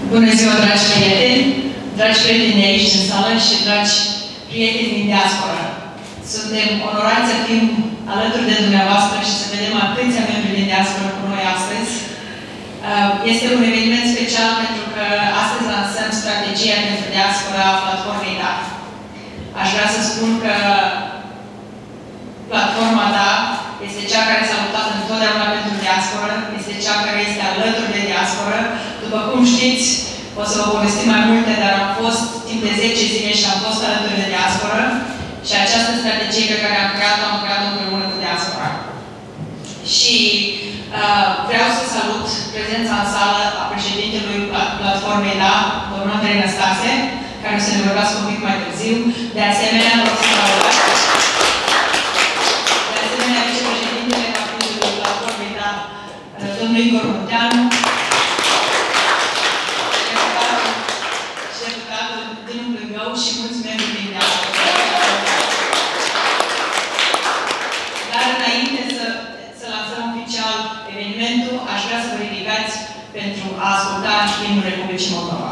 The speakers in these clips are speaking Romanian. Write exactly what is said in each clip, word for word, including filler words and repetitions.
Bună ziua, dragi prieteni, dragi prieteni de aici din sală și dragi prieteni din diaspora. Suntem onorați să fim alături de dumneavoastră și să vedem atâția membri din diaspora cu noi astăzi. Este un eveniment special pentru că astăzi lansăm strategia pentru diaspora a platformei D A. Aș vrea să spun că platforma D A este cea care s-a luptat întotdeauna pentru diaspora, este cea care este alături de diaspora. După cum știți, o să vă povestim mai multe, dar am fost timp de zece zile și am fost alături de diaspora și această strategie pe care am creat-o, am creat-o împreună cu diaspora. Și uh, vreau să salut prezența în sală a președintelui platformei D A, domnul Andrei Năstase, care o să ne vorbească un pic mai târziu. De asemenea, vă rog să vă laudați. De asemenea, vicepreședintele partidului platformei D A, domnul Igor Munteanu, deputatul din Plângău și mulți membri din diaspora. Dar înainte să, să lansăm oficial evenimentul, aș vrea să vă ridicați pentru a asculta himnul Republicii Moldova.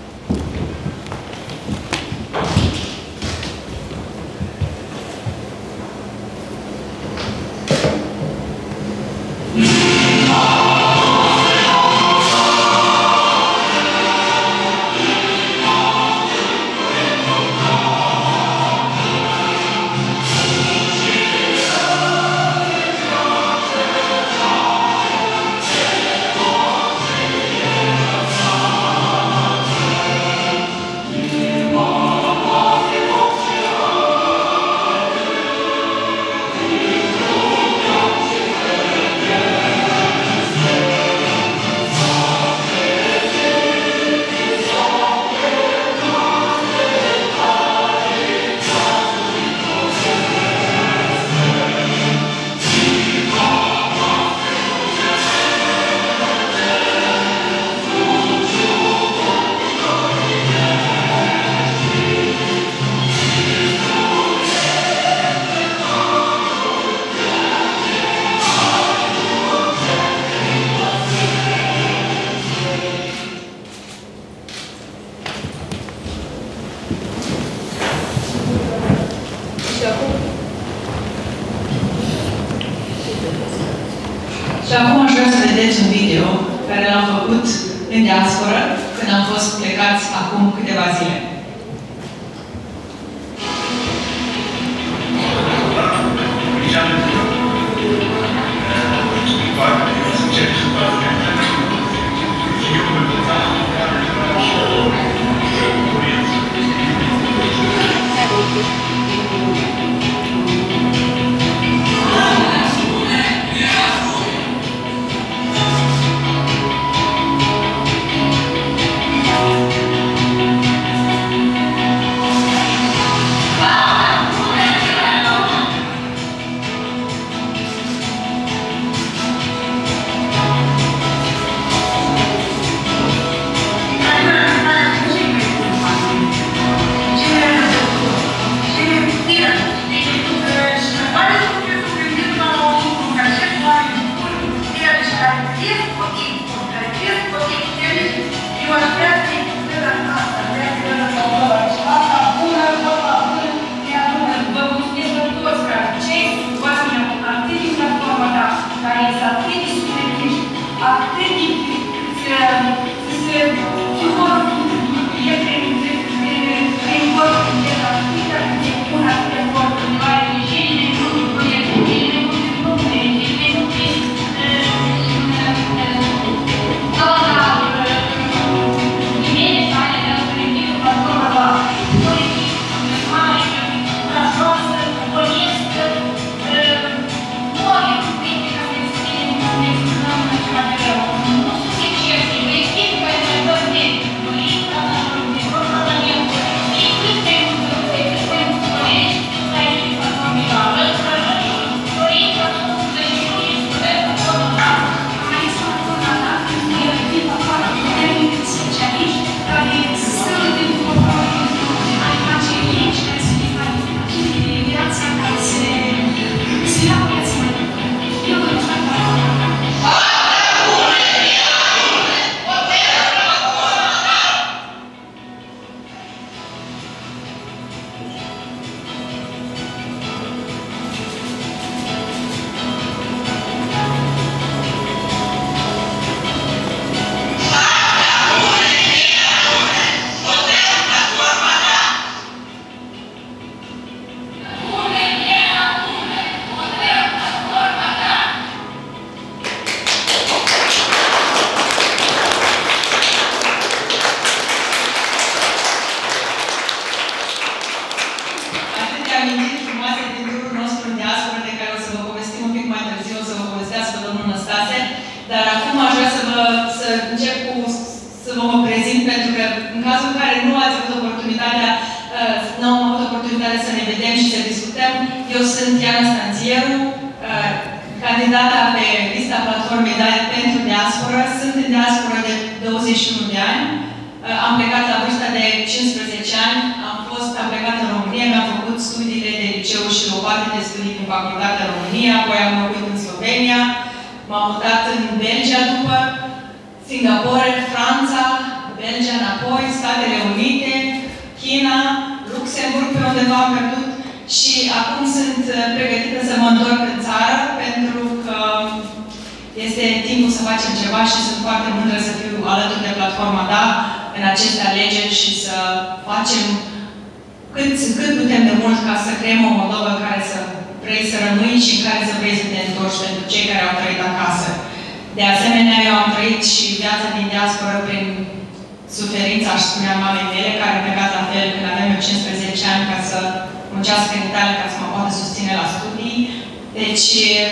Și acum aș vrea să vedeți un video care l-am făcut în diaspora când am fost plecați acum câteva zile. prezint, pentru că în cazul în care nu ați avut oportunitatea, nu am avut oportunitatea să ne vedem și să discutăm, eu sunt Iana Stanțieru, candidata pe lista platformei pentru diasporă. Sunt în diasporă de douăzeci și unu de ani. Am plecat la vârsta de cincisprezece ani, am fost, am plecat în România, mi-am făcut studiile de liceu și o parte de studii în facultatea România, apoi am locuit în Slovenia, m-am mutat în Belgia după, Singapore, Franța, Belgia înapoi, Statele Unite, China, Luxemburg, pe undeva am pierdut și acum sunt pregătită să mă întorc în țară pentru că este timpul să facem ceva și sunt foarte mândră să fiu alături de platforma D A în aceste alegeri și să facem cât, cât putem de mult ca să creăm o Moldova în care să vrei să rămâi și în care să vrei să te întorci pentru cei care au trăit acasă. De asemenea, eu am trăit și viața din diasporă prin suferința, aș spunea, mamei mele, care a plecat la fel când aveam eu cincisprezece ani ca să muncească în Italia, ca să mă poată susține la studii. Deci,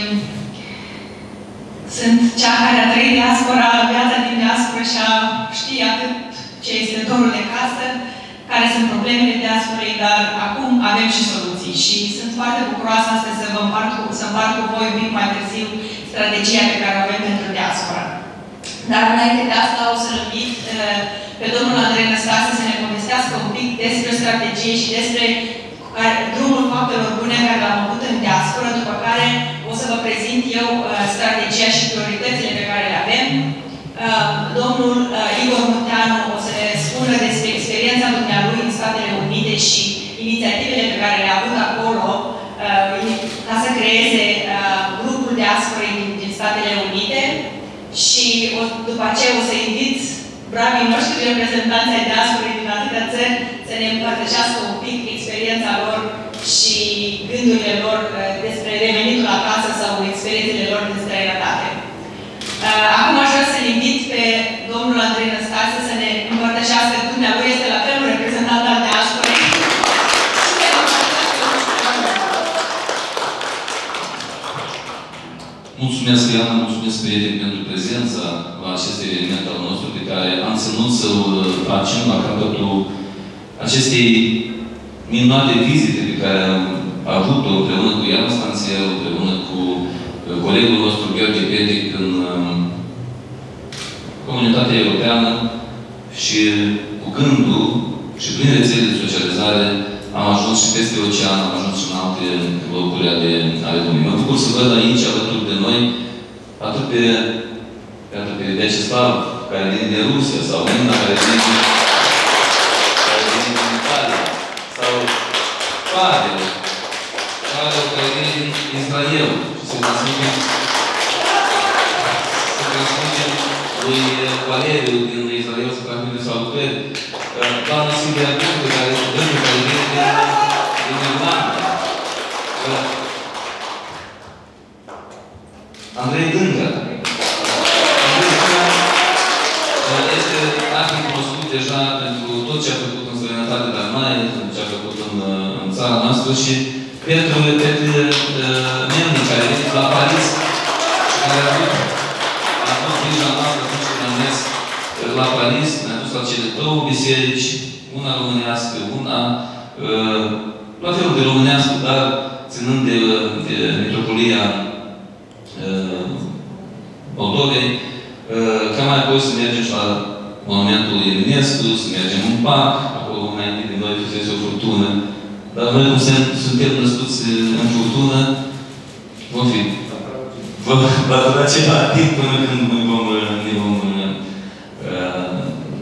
sunt cea care a trăit diaspora, viața din diaspora și a ști atât ce este dorul de casă, care sunt problemele diasporei, dar acum avem și soluții. Și sunt foarte bucuroasă astăzi să vă împart cu, să împart cu voi un pic mai târziu strategia pe care o avem pentru diaspora. Dar înainte de asta o să-l invit pe domnul Andrei Năstase să ne povestească un pic despre strategie și despre drumul faptelor bune care l-am avut în diaspora, după care o să vă prezint eu strategia și prioritățile pe care le avem. Domnul Igor Munteanu o să ne spună despre experiența dumnealui în Statele Unite și inițiativele pe care le-a avut acolo ca să creeze grupul diasporei din, din Statele Unite și o, după aceea o să invit bravii noștri reprezentanți ai diasporei din atâtea țări să ne împărtășească un pic experiența lor și gândurile lor despre revenitul acasă sau experiențele lor din străinătate. Acum aș vrea să-l invit pe domnul Andrei Năstase să ne împărtășească. Dumnealui este la fel un reprezentant al diasporei. Mulțumesc, Iana, mulțumesc, prieteni, pentru prezența la acest eveniment al nostru pe care am ținut să-l facem la capătul acestei minunate vizite pe care am avut-o împreună cu Iana Stanțieru, împreună cu colegul nostru Gheorghe Petric în comunitatea europeană și cu gândul și prin rețele de socializare am ajuns și peste ocean, am ajuns și în alte locuri ale, ale lumii. Mă bucur să văd aici, alături de noi, atât pe, atât pe Vyacheslav, care vine din Rusia, sau Nina, care vine din, care vine din Italia, sau Pavel, Pavel, care vine din Israel. Și să transmitem, să transmitem lui Valeriu din Israel, să transmitem salutări. Doamna Silvia Dâncă, care vine din Irlanda. Andrei Dâncă. Andrei Dâncă este practic cunoscut deja pentru tot ce a făcut în străinătate, dar mai pentru ce a făcut în, în țara noastră și pentru Melnic, care vine la Paris și care a avut, a avut grija noastră atunci când am mers la Paris, ne-a dus la cele două biserici, una românească, una uh, la felul de românească, dar ținând de, de metropolia uh, Moldovei, uh, ca mai apoi să mergem și la monumentul Eminescu, să mergem în parc, acolo înainte de noi fusese o furtună. Dar noi, cum suntem născuți în furtună, vom fi. Va dura ceva timp până când ne vom, ne vom, uh,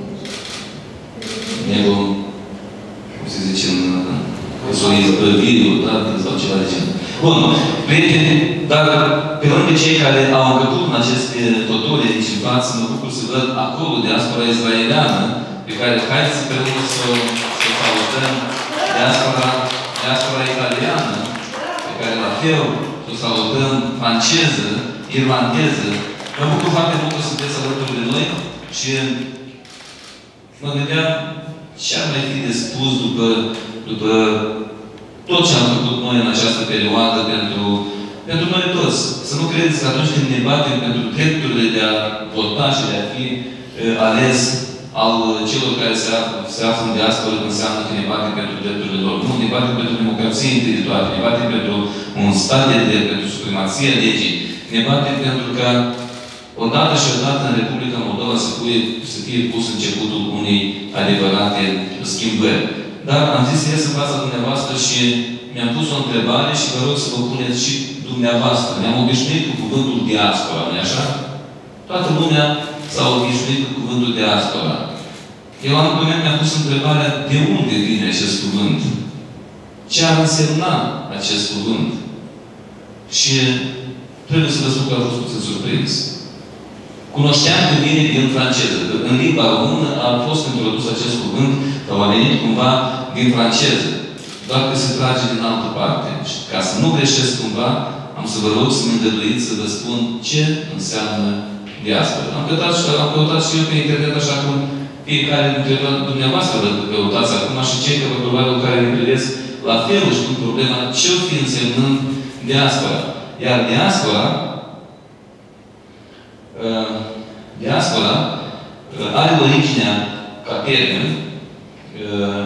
ne vom, cum se zice, să o izbăvi odată sau ceva de genul. Bun, prieteni, dar pe lângă cei care au încăput în aceste totore aici în față, mă bucur să văd acolo diaspora israeliană, pe care haideți împreună să o salutăm, diaspora, diaspora italiană, pe care la fel să o salutăm, franceză, irlandeză. Mă bucur foarte mult că sunteți alături de noi și mă gândeam ce ar mai fi de spus după, după tot ce am făcut noi în această perioadă pentru, pentru noi toți. Să nu credeți că atunci când ne batem pentru drepturile de a vota și de a fi uh, ales, al celor care se află, se află în diasporă înseamnă că ne batem pentru drepturile lor. Nu, ne batem pentru democrație în teritoriu, ne batem pentru un stat de drept, pentru supremația legii, ne batem pentru că odată și odată în Republica Moldova să, fie, să fie pus începutul unei adevărate schimbări. Dar am zis să ies în fața dumneavoastră și mi-am pus o întrebare și vă rog să vă puneți și dumneavoastră. Ne-am obișnuit cu cuvântul diaspora, nu-i așa? Toată lumea s-a obișnuit cu cuvântul diaspora. Eu am mi-am pus întrebarea de unde vine acest cuvânt? Ce ar însemna acest cuvânt? Și trebuie să vă spun că a fost puțin surprins. Cunoșteam că vine din franceză. Că în limba română a fost introdus acest cuvânt, că a venit cumva din franceză. Doar că se trage din altă parte. Și ca să nu greșesc cumva, am să vă rog să-mi îngăduiți să vă spun ce înseamnă diaspora. Am căutat și, am căutat și eu pe internet, așa cum fiecare dintre dumneavoastră vă căutați acum și cei care probabil care ne privesc la fel își pun problema ce-o fi însemnând diaspora. Iar diaspora uh, diaspora uh, are originea ca termen uh,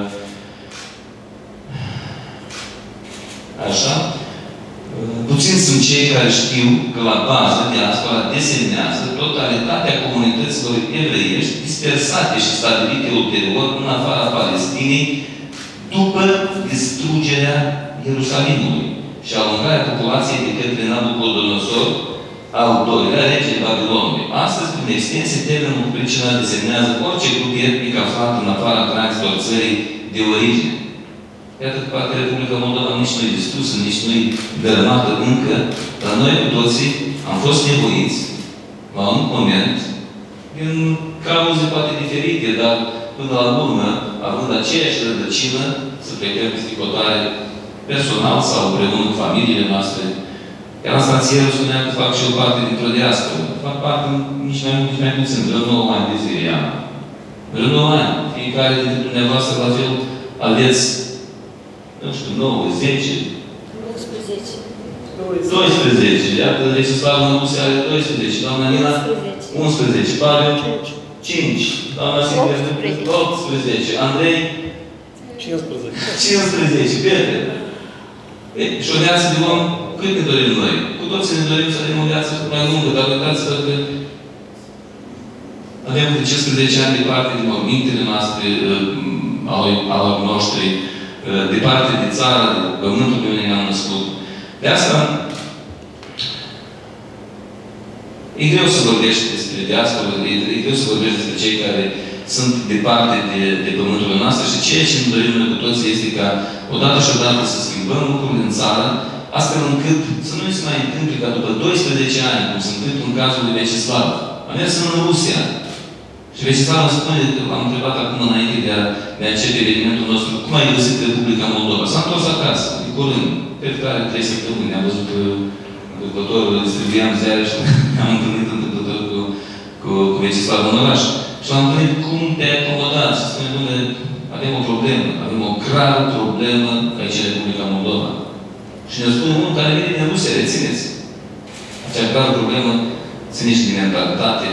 așa. Puțin sunt cei care știu că la bază diaspora desemnează totalitatea comunităților evreiești dispersate și stabilite ulterior în afara Palestinei după distrugerea Ierusalimului și alungarea populației de către Nabucodonosor, al doilea rege Babilonului. Astăzi, prin extensie, termenul cu pricina desemnează orice grup etnic aflat în afara granițelor țării de origine. Iată că partea Republica Moldova nici nu-i distrusă, nici nu-i dărâmată încă, dar noi cu toții am fost nevoiți, la un moment, din cauze poate diferite, dar până la urmă, având aceeași rădăcină, să plecăm peste hotare personal sau împreună cu familiile noastre. Iar asta ție spunea că fac și o parte dintr-o diasporă. Fac parte nici mai mult, nici mai puțin, vreo nouă ani de zile am. Vreo nouă ani. Fiecare dintre dumneavoastră, la fel, aveți nu știu, nouă, zece. unsprezece. doisprezece. Iată, deci Slavă Năbuse are doisprezece. Doamna Nina, unsprezece. Pavel, cinci. Doamna Silvia, optsprezece. Andrei, cincisprezece. cincisprezece. Petre. Și o viață de om, cât ne dorim noi? Cu toți ne dorim să avem o viață mai lungă, dar uitați-vă că avem de cincisprezece ani departe de mormintele noastre, al noștri, departe de țară, de pământul de unde ne-am născut. De asta, e greu să vorbești despre diaspora, e greu să vorbești despre cei care sunt departe de, de pământul noastră și ceea ce ne dorim noi cu toții este ca odată și odată să schimbăm lucrurile în țară, astfel încât să nu se mai întâmple ca după doisprezece ani, cum se întâmplă în cazul lui Vecislav. Am mers în Rusia. Și Vecislav îmi spune, am întrebat acum înainte de a, de a începe evenimentul nostru, cum ai găsit Republica Moldova? S-a întors acasă, de curând. Cred că are trei săptămâni. Ne-am văzut întâmplătorul, distribuiam ziare și am întâlnit întâmplător cu, cu, cu Vecislav în oraș. Și l-am întâlnit cum te-ai acomodat. Și spune, dom'le, avem o problemă, avem o gravă problemă aici în Republica Moldova. Și ne spune unul care vine din Rusia, rețineți. Acea gravă problemă ține și din mentalitate.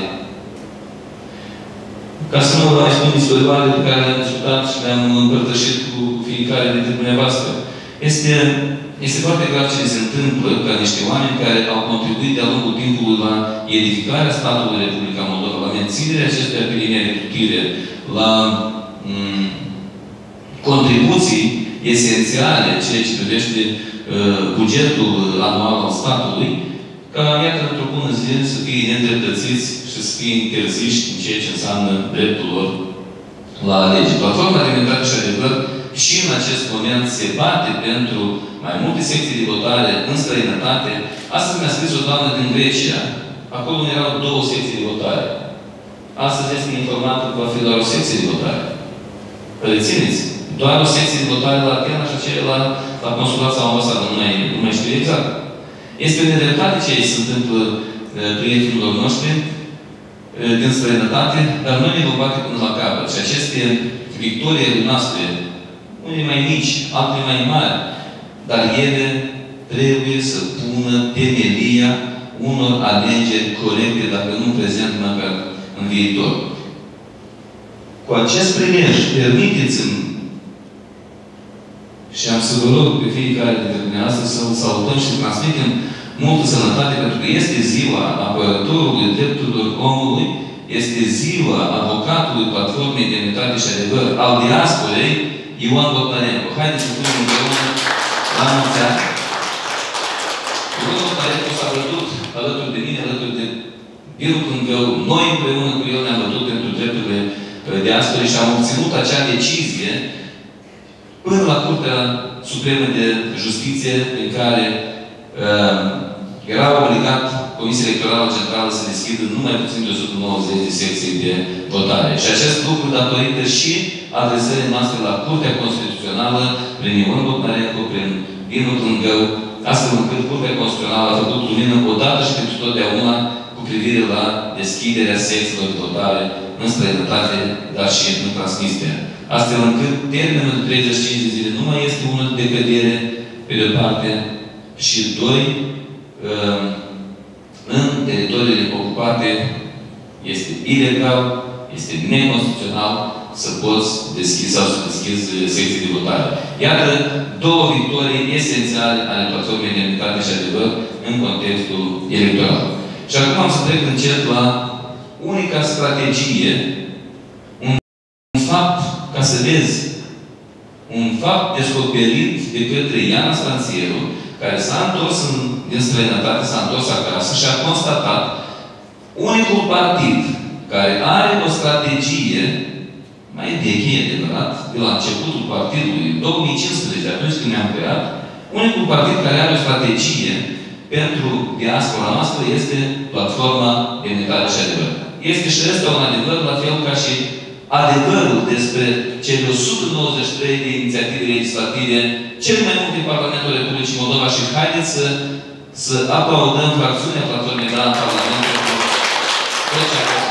Ca să nu vă mai spun istorioare pe care le-am discutat și le-am împărtășit cu fiecare dintre dumneavoastră. Este, este foarte grav ce se întâmplă ca niște oameni care au contribuit de-a lungul timpului la edificarea statului Republica Moldova, la menținerea acestei pe linia de tutire, la m, contribuții esențiale, ceea ce privește uh, bugetul anual al statului, ca, iată, într-o bună zi, să fie neîndreptățiți și să fie interziști în ceea ce înseamnă dreptul lor la alegeri. Platforma de Democrație și Adevăr și în acest moment se bate pentru mai multe secții de votare în străinătate. Astăzi mi-a scris o doamnă din Grecia. Acolo erau două secții de votare. Astăzi este informată că va fi doar o secție de votare. Rețineți? Doar o secție de votare la Atena și aceea la, la consulat sau ambasadă. Nu mai, nu mai știu exact. Este nedreptate ce se întâmplă prietenilor noștri din străinătate, dar noi ne vom bate până la capăt. Și aceste victoriile noastre, unele mai mici, altele mai mari, dar ele trebuie să pună temelia unor alegeri corecte, dacă nu prezent, măcar în viitor. Cu acest prilej, permiteți-mi și am să vă rog pe fiecare dintre dumneavoastră să-l salutăm și să transmitem multă sănătate, pentru că este ziua apărătorului drepturilor omului, este ziua avocatului Platformei Demnitate și Adevăr al diasporei, Ioan Bogdanenko. Haideți să punem împreună la mulți ani. Ioan Bogdanenko s-a bătut alături de mine, alături de Biru Cângău. Noi împreună cu el ne-am bătut pentru drepturile diasporei și am obținut acea decizie până la Curtea Supremă de Justiție, în care uh, era obligat Comisia Electorală Centrală să deschidă numai puțin de o sută nouăzeci de secții de votare. Și acest lucru datorită și adresării noastre la Curtea Constituțională, prin Ioan Bogdanenko, prin Biru Cângău, astfel încât Curtea Constituțională a făcut lumină odată și pentru totdeauna cu privire la deschiderea secțiilor de votare în străinătate, dar și în Transnistria. Astfel încât termenul de treizeci și cinci de zile nu mai este unul de cădere, pe de-o parte, și doi, în teritoriile ocupate este ilegal, este neconstituțional să poți deschizi sau să deschizi secții de votare. Iată două victorii esențiale ale Platformei Demnitate și Adevăr în contextul electoral. Și acum am să trec încet la unica strategie, un fapt, ca să vezi, un fapt descoperit de către Iana Stanțieru, care s-a întors în, din străinătate, s-a întors acasă și a constatat unicul partid care are o strategie mai veche, adevărat, de la începutul partidului două mii cincisprezece, atunci când ne-am creat, unicul partid care are o strategie pentru diaspora noastră este Platforma Demnitate și Adevăr. Este și ăsta un adevăr, la fel ca și adevărul despre cele o sută nouăzeci și trei de inițiative legislative, cel mai mult din Parlamentul Republicii Moldova, și haideți să, să aplaudăm fracțiunea Platformei da în Parlament pentru tot ce a fost.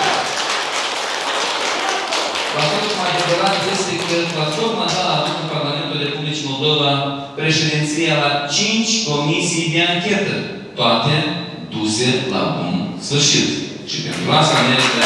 La fel cum adevărat este că Platforma da a avut în Parlamentul Republicii Moldova președinția la cinci comisii de anchetă, toate duse la bun sfârșit. Și pentru asta merită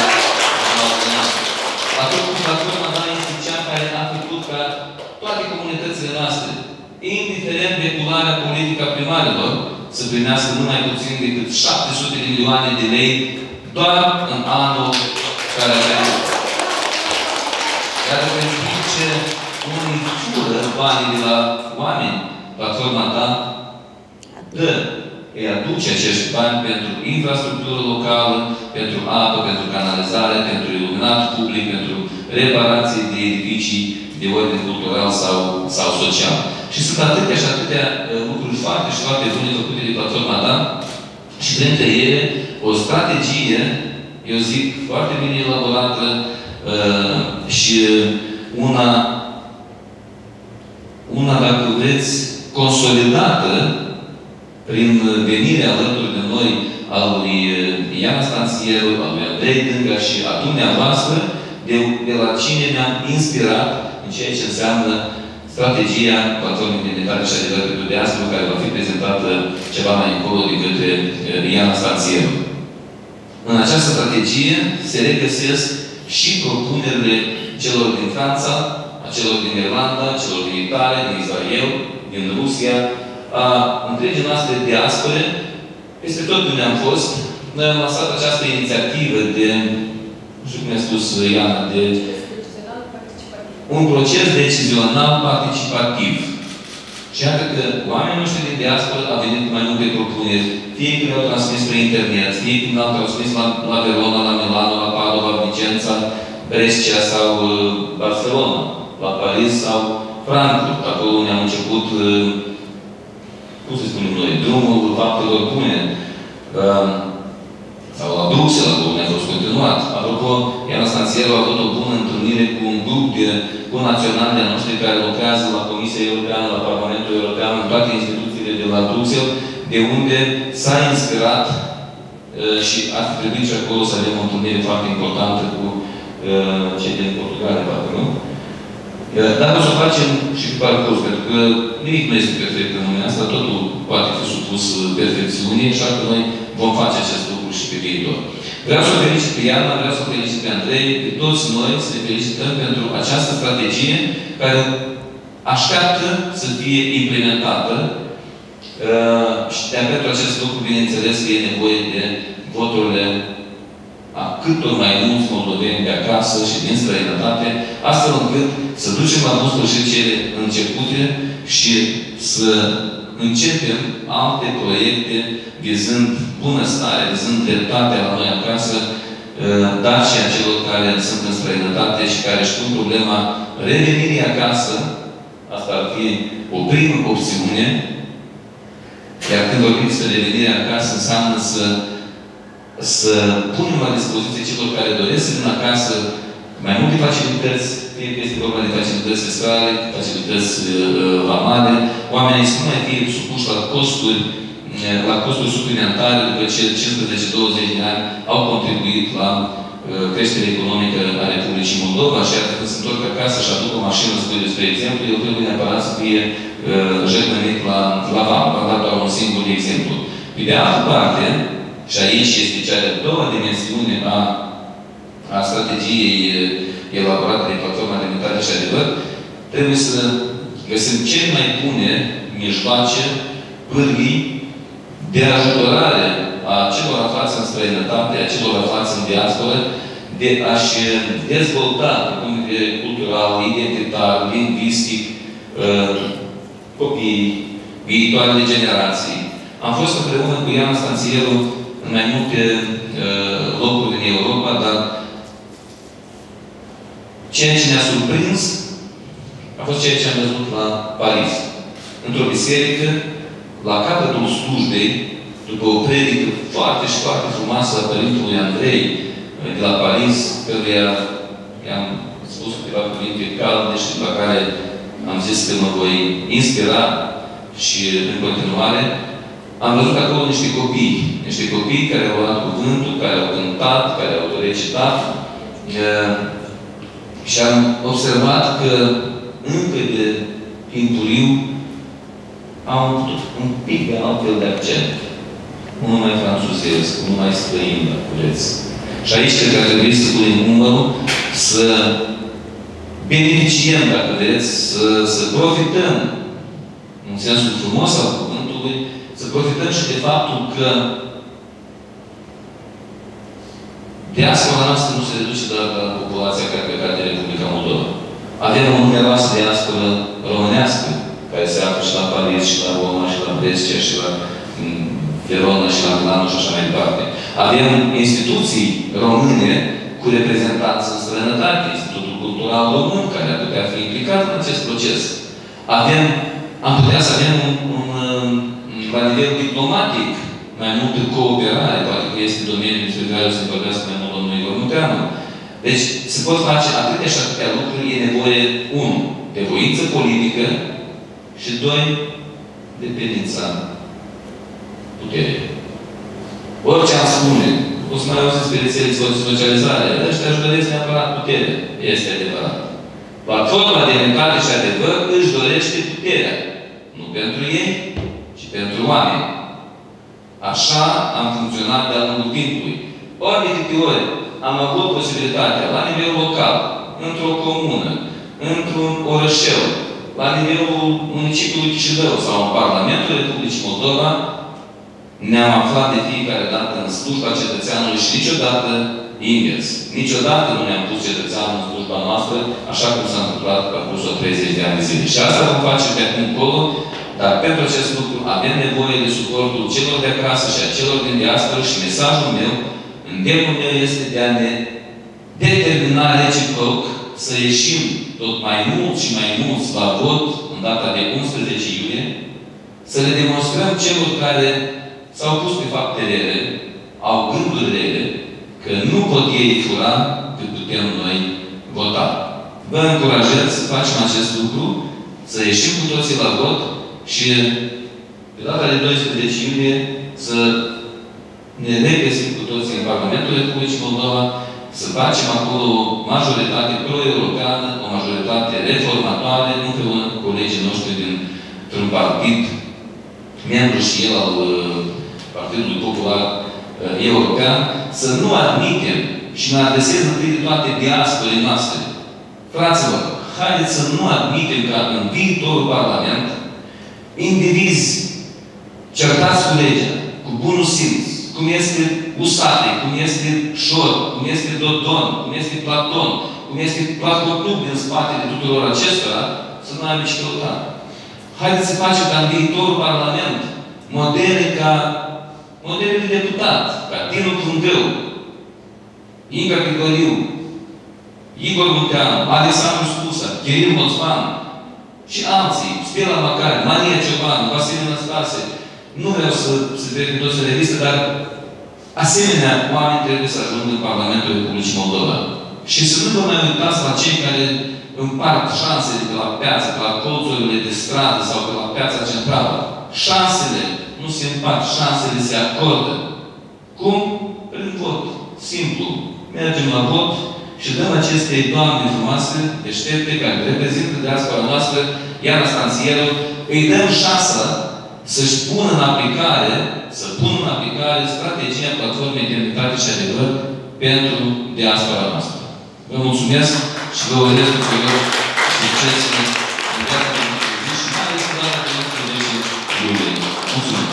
atât cum Platforma da este cea care a făcut ca toate comunitățile noastre, indiferent de culoarea politică a primarilor, să primească numai puțin decât șapte sute de milioane de lei doar în anul care a trecut. Iar în timp ce unii fură banii de la oameni, Platforma da dă, îi aduce acești bani pentru infrastructură locală, pentru apă, pentru canalizare, pentru iluminat public, pentru reparații de edificii de ordine cultural sau, sau social. Și sunt atâtea și atâtea uh, lucruri foarte și foarte bune făcute de Platforma da și printre ele o strategie, eu zic, foarte bine elaborată uh, și una, una, dacă vreți, consolidată prin venirea alături de noi al lui Iana Stanțieru, al lui Andrei Dânga și a dumneavoastră, de, de la cine ne-am inspirat în ceea ce înseamnă strategia Platformei Demnitate și Adevăr pentru diaspora, care va fi prezentată ceva mai încolo de către Iana Stanțieru. În această strategie se regăsesc și propunerile celor din Franța, a celor din Irlanda, celor din Italia, din Israel, din Rusia, a întregii noastre diaspore, peste tot unde am fost. Noi am lansat această inițiativă de, nu știu cum a spus Iana, de un proces decizional participativ. Și iată că oamenii noștri din diaspora au venit cu mai multe propuneri, fie că le-au transmis pe internet, fie că le-au transmis la, la Verona, la Milano, la Padova, Vicența, Brescia sau uh, Barcelona, la Paris sau Frankfurt, acolo unde am început uh, cum să spunem noi, drumul faptelor bune, uh, sau la Bruxelles, unde a fost continuat. Apropo, Iana Stanțieru a avut o bună întâlnire cu un grup de naționali de noștri care lucrează la Comisia Europeană, la Parlamentul European, în toate instituțiile de la Bruxelles, de unde s-a inspirat uh, și ar fi trebuit și acolo să avem o întâlnire foarte importantă cu uh, cei din Portugalia, poate, nu? Dar o să o facem și pe parcurs, pentru că nimic nu este perfect în lumea asta, totul poate fi supus perfecțiunii, așa că noi vom face acest lucru și pe viitor. Vreau să o felicit pe Iana, vreau să o felicit pe Andrei, pe toți noi să ne felicităm pentru această strategie care așteaptă să fie implementată uh, și de pentru acest lucru, bineînțeles, că e nevoie de voturile a câtor mai mulți moldoveni de acasă și din străinătate, astfel încât să ducem la bun sfârșit cele începute și să începem alte proiecte vizând bunăstare, vizând dreptatea la noi acasă, dar și a celor care sunt în străinătate și care își pun problema revenirii acasă. Asta ar fi o primă opțiune. Iar când vorbim despre revenirea acasă, înseamnă să, să punem la dispoziție celor care doresc să vină acasă mai multe facilități, fie că este vorba de facilități fiscale, facilități uh, vamale, oamenii să nu mai fie supuși la costuri, uh, la costuri suplimentare după ce cincisprezece douăzeci de ani au contribuit la uh, creșterea economică a Republicii Moldova și atât când se întorc acasă și aduc o mașină, spre exemplu, el trebuie neapărat să fie uh, jertfănit la, la vamă. V-am dat doar un singur exemplu. Pe de altă parte, și aici este cea de-a doua dimensiune a a strategiei elaborate de Platforma Demnitate și Adevăr, trebuie să găsim cele mai bune mijloace, pârghii de ajutorare a celor aflați în străinătate, a celor aflați în diasporă, de a-și dezvolta din punct de vedere cultural, identitar, lingvistic, copiii, viitoarele generații. Am fost împreună cu Iana Stanțielu în mai multe locuri din Europa, dar ceea ce ne-a surprins a fost ceea ce am văzut la Paris. Într-o biserică, la capătul slujbei, după o predică foarte și foarte frumoasă a Părintelui Andrei de la Paris, căruia i-am spus câteva cuvinte calde și la care am zis că mă voi inspira și în continuare, am văzut acolo niște copii. Niște copii care au luat cuvântul, care au cântat, care au recitat. Și am observat că încă de timpuriu au putut un pic de altfel de accent. Unul mai franțuzesc, unul mai străin, dacă vreți. Și aici cred că ar trebui să punem numărul, să beneficiem, dacă vreți, să, să profităm, în sensul frumos al cuvântului, să profităm și de faptul că diaspora noastră nu se reduce doar la populația care a plecat de Republica Moldova. Avem o numeroasă diasporă românească, care se află și la Paris, și la Roma, și la Brescia, și la Verona, și la Milano, și așa mai departe. Avem instituții române cu reprezentanți în străinătate, Institutul Cultural Român, care ar putea fi implicat în acest proces. Avem, am putea să avem un, un, la nivel diplomatic mai multă cooperare, poate că este domeniul despre care o să vorbească mai mult domnul Igor Munteanu. Deci, se pot face atâtea și atâtea lucruri, e nevoie, unu, de voință politică și, doi, dependența puterii. Orice am spune, o să mai auziți despre rețele de socializare, ăștia își doresc neapărat putere. Este adevărat. Platforma Demnitate și Adevăr își dorește puterea. Nu pentru ei, ci pentru oameni. Așa am funcționat de-a lungul timpului. Ori de câte ori am avut posibilitatea, la nivel local, într-o comună, într-un orășel, la nivelul municipiului Chișinău sau în Parlamentul Republicii Moldova, ne-am aflat de fiecare dată în slujba cetățeanului și niciodată invers. Niciodată nu ne-am pus cetățeanul în slujba noastră, așa cum s-a întâmplat pe cursul treizeci de ani de zile. Și asta vom face de acum încolo, dar pentru acest lucru avem nevoie de suportul celor de acasă și a celor din diasporă și mesajul meu, îndemnul meu este de a ne determina reciproc să ieșim tot mai mult și mai mulți la vot în data de unsprezece iulie, să le demonstrăm celor care s-au pus pe fapte rele, au gânduri rele, că nu pot ei fura cât putem noi vota. Vă încurajez să facem acest lucru, să ieșim cu toții la vot și pe data de doisprezece iulie să ne regăsim cu toții în Parlamentul Republicii Moldova, să facem acolo o majoritate pro-europeană, o majoritate reformatoare, împreună cu colegii noștri dintr-un partid, membru și el al Partidului Popular European, să nu admitem și mă adresez întâi de toate diasporii noastre. Fraților, haideți să nu admitem ca în viitorul Parlament indivizi certați cu legea, cu bunul simț, cum este Usate, cum este Șor, cum este Dodon, cum este Platon, cum este Platoclub din spatele tuturor acestora, să nu aibă ce căuta. Haideți să facem ca în viitorul Parlament modele ca modele de deputat, ca Dinu Plundău, Inga Grigoriu, Igor Munteanu, Alexandru Scusa, Chiril Moțman și alții, Stella Macari, Maria Cioban, Vasile Năstase. Nu vreau să se trec toți în revistă, dar asemenea oameni trebuie să ajungă în Parlamentul Republicii Moldova. Și să nu vă mai uitați la cei care împart șansele de la piață, de la colțurile de stradă sau de la piața centrală. Șansele nu se împart, șansele se acordă. Cum? Prin vot. Simplu. Mergem la vot și dăm acestei doamne frumoase, deștepte, care reprezintă diaspora noastră, Iana Stanțieru, îi dăm șansa să-și pună în aplicare, să pună în aplicare strategia Platformei Identitate și Adevăr pentru diaspora noastră. Vă mulțumesc și vă urez tuturor succes în viața de zi și mai ales în data de unsprezece iulie. Mulțumesc!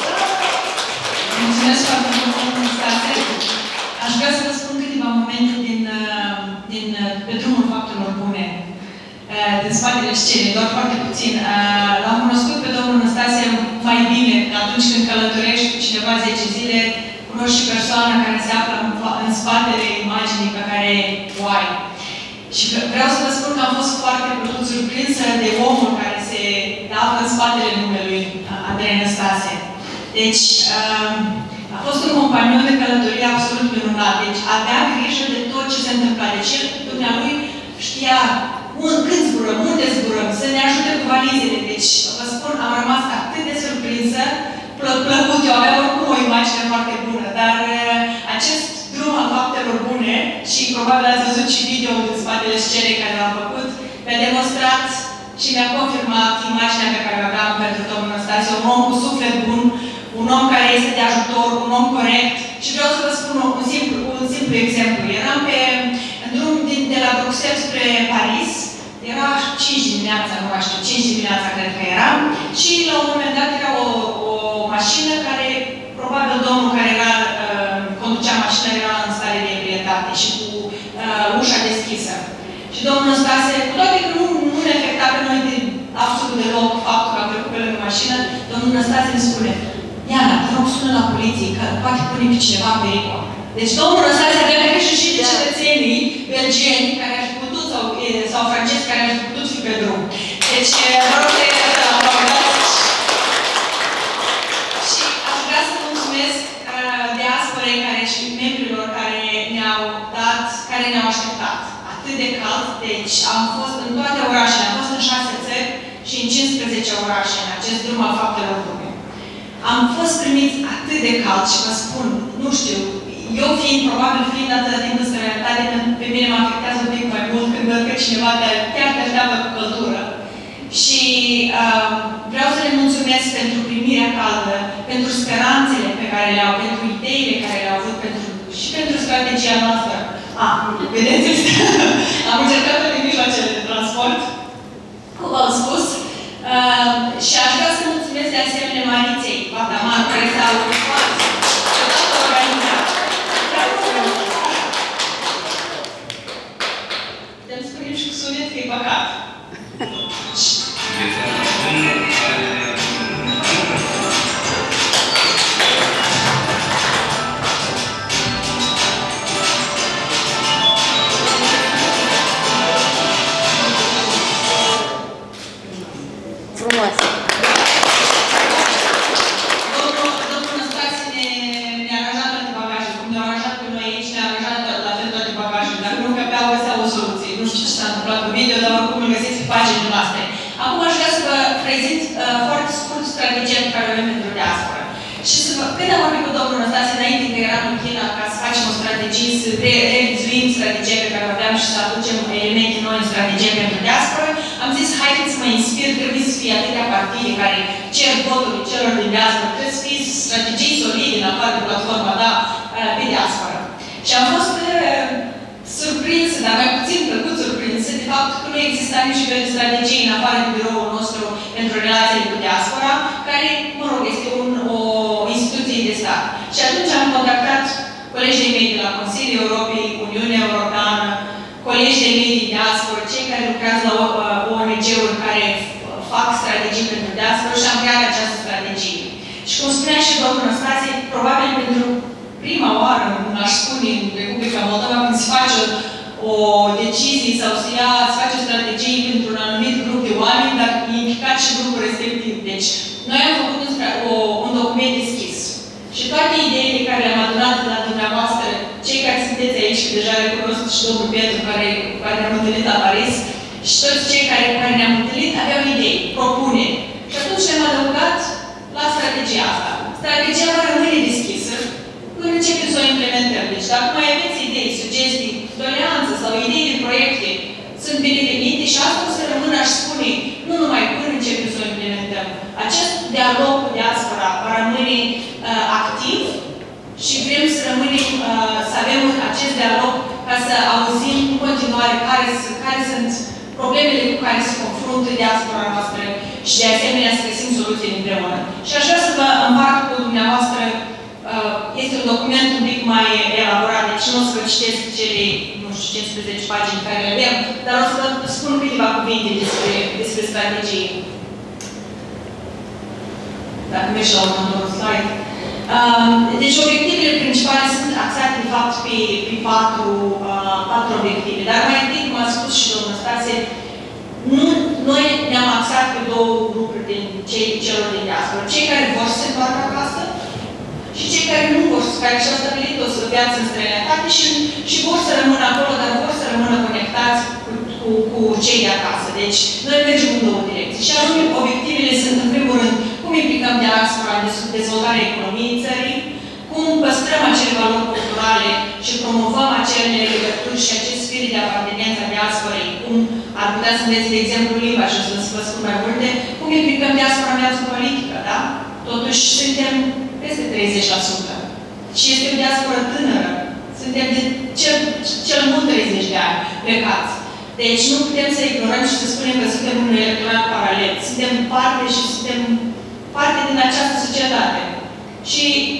Mulțumesc foarte mult, domnul Stase. Aș vrea să vă spun câteva momente din, din, pe drumul faptelor bune, din spatele scenei, doar foarte puțin. L-am cunoscut pe domnul Năstase mai bine atunci când călătorești cu cineva zece zile, cunoști și persoana care se află în, în spatele imaginii pe care o ai. Și vreau să vă spun că am fost foarte plăcut surprinsă de omul care se află în spatele numelui Andrei Năstase. Deci, a fost un companion de călătorie absolut minunat. Deci, avea grijă de tot ce se întâmpla. Deci, el, dumnealui, știa când zburăm, unde zburăm, să ne ajute cu valizele. Deci, vă spun, am rămas atât de surprinsă, plă plăcut. Eu aveam oricum o imagine foarte bună, dar uh, acest drum al faptelor bune, și probabil ați văzut și video-ul din spatele scenei care l-am făcut, mi-a demonstrat și mi-a confirmat imaginea pe care o aveam pentru domnul Năstase, un om cu suflet bun, un om care este de ajutor, un om corect. Și vreau să vă spun un simplu, un simplu exemplu. Eram pe în drum din, de la Bruxelles spre Paris, era cinci dimineața, nu mai știu, cinci dimineața cred că era, și la un moment dat era o, o mașină care, probabil domnul care era, uh, conducea mașina era în stare de ebrietate și cu uh, ușa deschisă. Și domnul Năstase, cu toate că nu, nu ne afecta pe noi de absolut deloc faptul că am trecut pe lângă mașină, domnul Năstase îmi spune: Iana, te rog, sună la poliție, că poate pune pe cineva în pericol. Deci domnul Năstase avea grijă și de cetățenii belgieni care ar fi putut, sau, sau francezi care ar fi putut fi pe drum. Deci, vă rog de aplaudați. Și aș vrea să mulțumesc uh, diasporei care și membrilor care ne-au dat, care ne-au așteptat. Atât de cald, deci am fost în toate orașele, am fost în șase țări și în cincisprezece orașe, în acest drum al faptelor bune. Am fost primiți atât de cald și vă spun, nu știu, eu fiind, probabil fiind atât timp în străinătate, pe mine mă afectează un pic mai mult când văd că cineva te, chiar te așteaptă cu căldură. Și uh, vreau să le mulțumesc pentru primirea caldă, pentru speranțele pe care le-au, pentru ideile care le-au avut, pentru, și pentru strategia noastră. A, vedeți, am încercat toate mijloacele de transport, cum v-am spus. Uh, și aș vrea să mulțumesc de asemenea Mariței Vataman, care s-a ocupat de toată organizarea. Putem spune și cu sunet că e păcat. Frumos! Domnul Năstase ne-a aranjat toate bagajele. Cum ne-a aranjat pe noi aici, ne-a aranjat la fel toate bagajele. Dacă nu căpeau, găseau o soluție. Nu știu ce s-a întâmplat cu video, dar oricum îl găsiți pe paginile noastre. Acum aș vrea să vă prezint uh, foarte scurt strategia pe care o avem pentru diaspora. Și să vă, când am vorbit cu domnul Năstase înainte că eram în China ca să facem o strategie, să revizuim strategia pe care o aveam și să aducem elemente noi în strategia pentru diaspora, am zis, haideți să mă inspir, trebuie să fie atâtea partide care cer votul celor din diaspora, trebuie să fie strategii solide în afară de platforma, da, pe diaspora. Și am fost uh, surprinsă, dar mai puțin plăcut surprinsă, de faptul că nu exista nici fel de strategie în afară de biroul nostru pentru relațiile cu diaspora, care, mă rog, este un, o instituție de stat. Și atunci am contactat colegii mei de la Consiliul Europei, Uniunea Europeană, colegii mei de diaspora, cei care lucrează la O N G-uri care fac strategii pentru diaspora și am creat această strategie. Și cum spunea și domnul Năstase, probabil pentru prima oară, aș spune, în Republica Moldova, când se face o decizie sau se ia, se face o strategie pentru un anumit grup de oameni, dar e implicat și grupul respectiv. Deci, noi am făcut un, o, un document deschis. Și toate ideile care le-am adunat la dumneavoastră, cei care sunteți aici, că deja recunosc și domnul Petru, care, care ne-am întâlnit la Paris, și toți cei care, care ne-am întâlnit, aveau idei, propuneri. Și atunci le-am adăugat la strategia asta. Strategia va rămâne deschisă până începem să o implementăm. Deci dacă mai aveți idei, sugestii, doleanțe sau idei de proiecte, sunt binevenite și asta o să rămână, aș spune, nu numai până începem să o implementăm. Acest dialog cu diaspora va rămâne uh, activ și vrem să rămânem, uh, să avem acest dialog ca să auzim în continuare care, care sunt problemele cu care se confruntă diaspora noastră și de asemenea să găsim soluții împreună. Și aș vrea să vă împart cu dumneavoastră, uh, este un document un pic mai elaborat, deci nu o să vă citesc cele, nu știu, cincisprezece pagini care le avem, dar o să vă spun câteva cuvinte despre, despre strategie. Dacă mergi la următorul slide. Uh, deci obiectivele principale sunt axate, de fapt, pe, pe patru, uh, patru obiective. Dar mai întâi, cum a spus și domnul Năstase, nu, noi ne-am axat pe două grupuri din cei celor din diaspora. Cei care vor să se întoarcă acasă și cei care nu vor, care și-au stabilit o viață în străinătate și, și vor să rămână acolo, dar vor să rămână conectați cu, cu, cu cei de acasă. Deci, noi mergem în două direcții. Și anume, obiectivele sunt, în primul rând, cum implicăm diaspora în dezvoltarea economiei țării, cum păstrăm acele valori culturale și promovăm acele legături și acest spirit de apartenență a diasporei, cum ar putea să vedeți, de exemplu, limba și o să vă spun mai multe, cum implicăm diaspora în viața politică, da? Totuși, suntem peste treizeci la sută. Și este o diasporă tânără. Suntem de cel, cel mult treizeci de ani plecați. Deci nu putem să ignorăm și să spunem că suntem un electorat paralel. Suntem parte și suntem parte din această societate. Și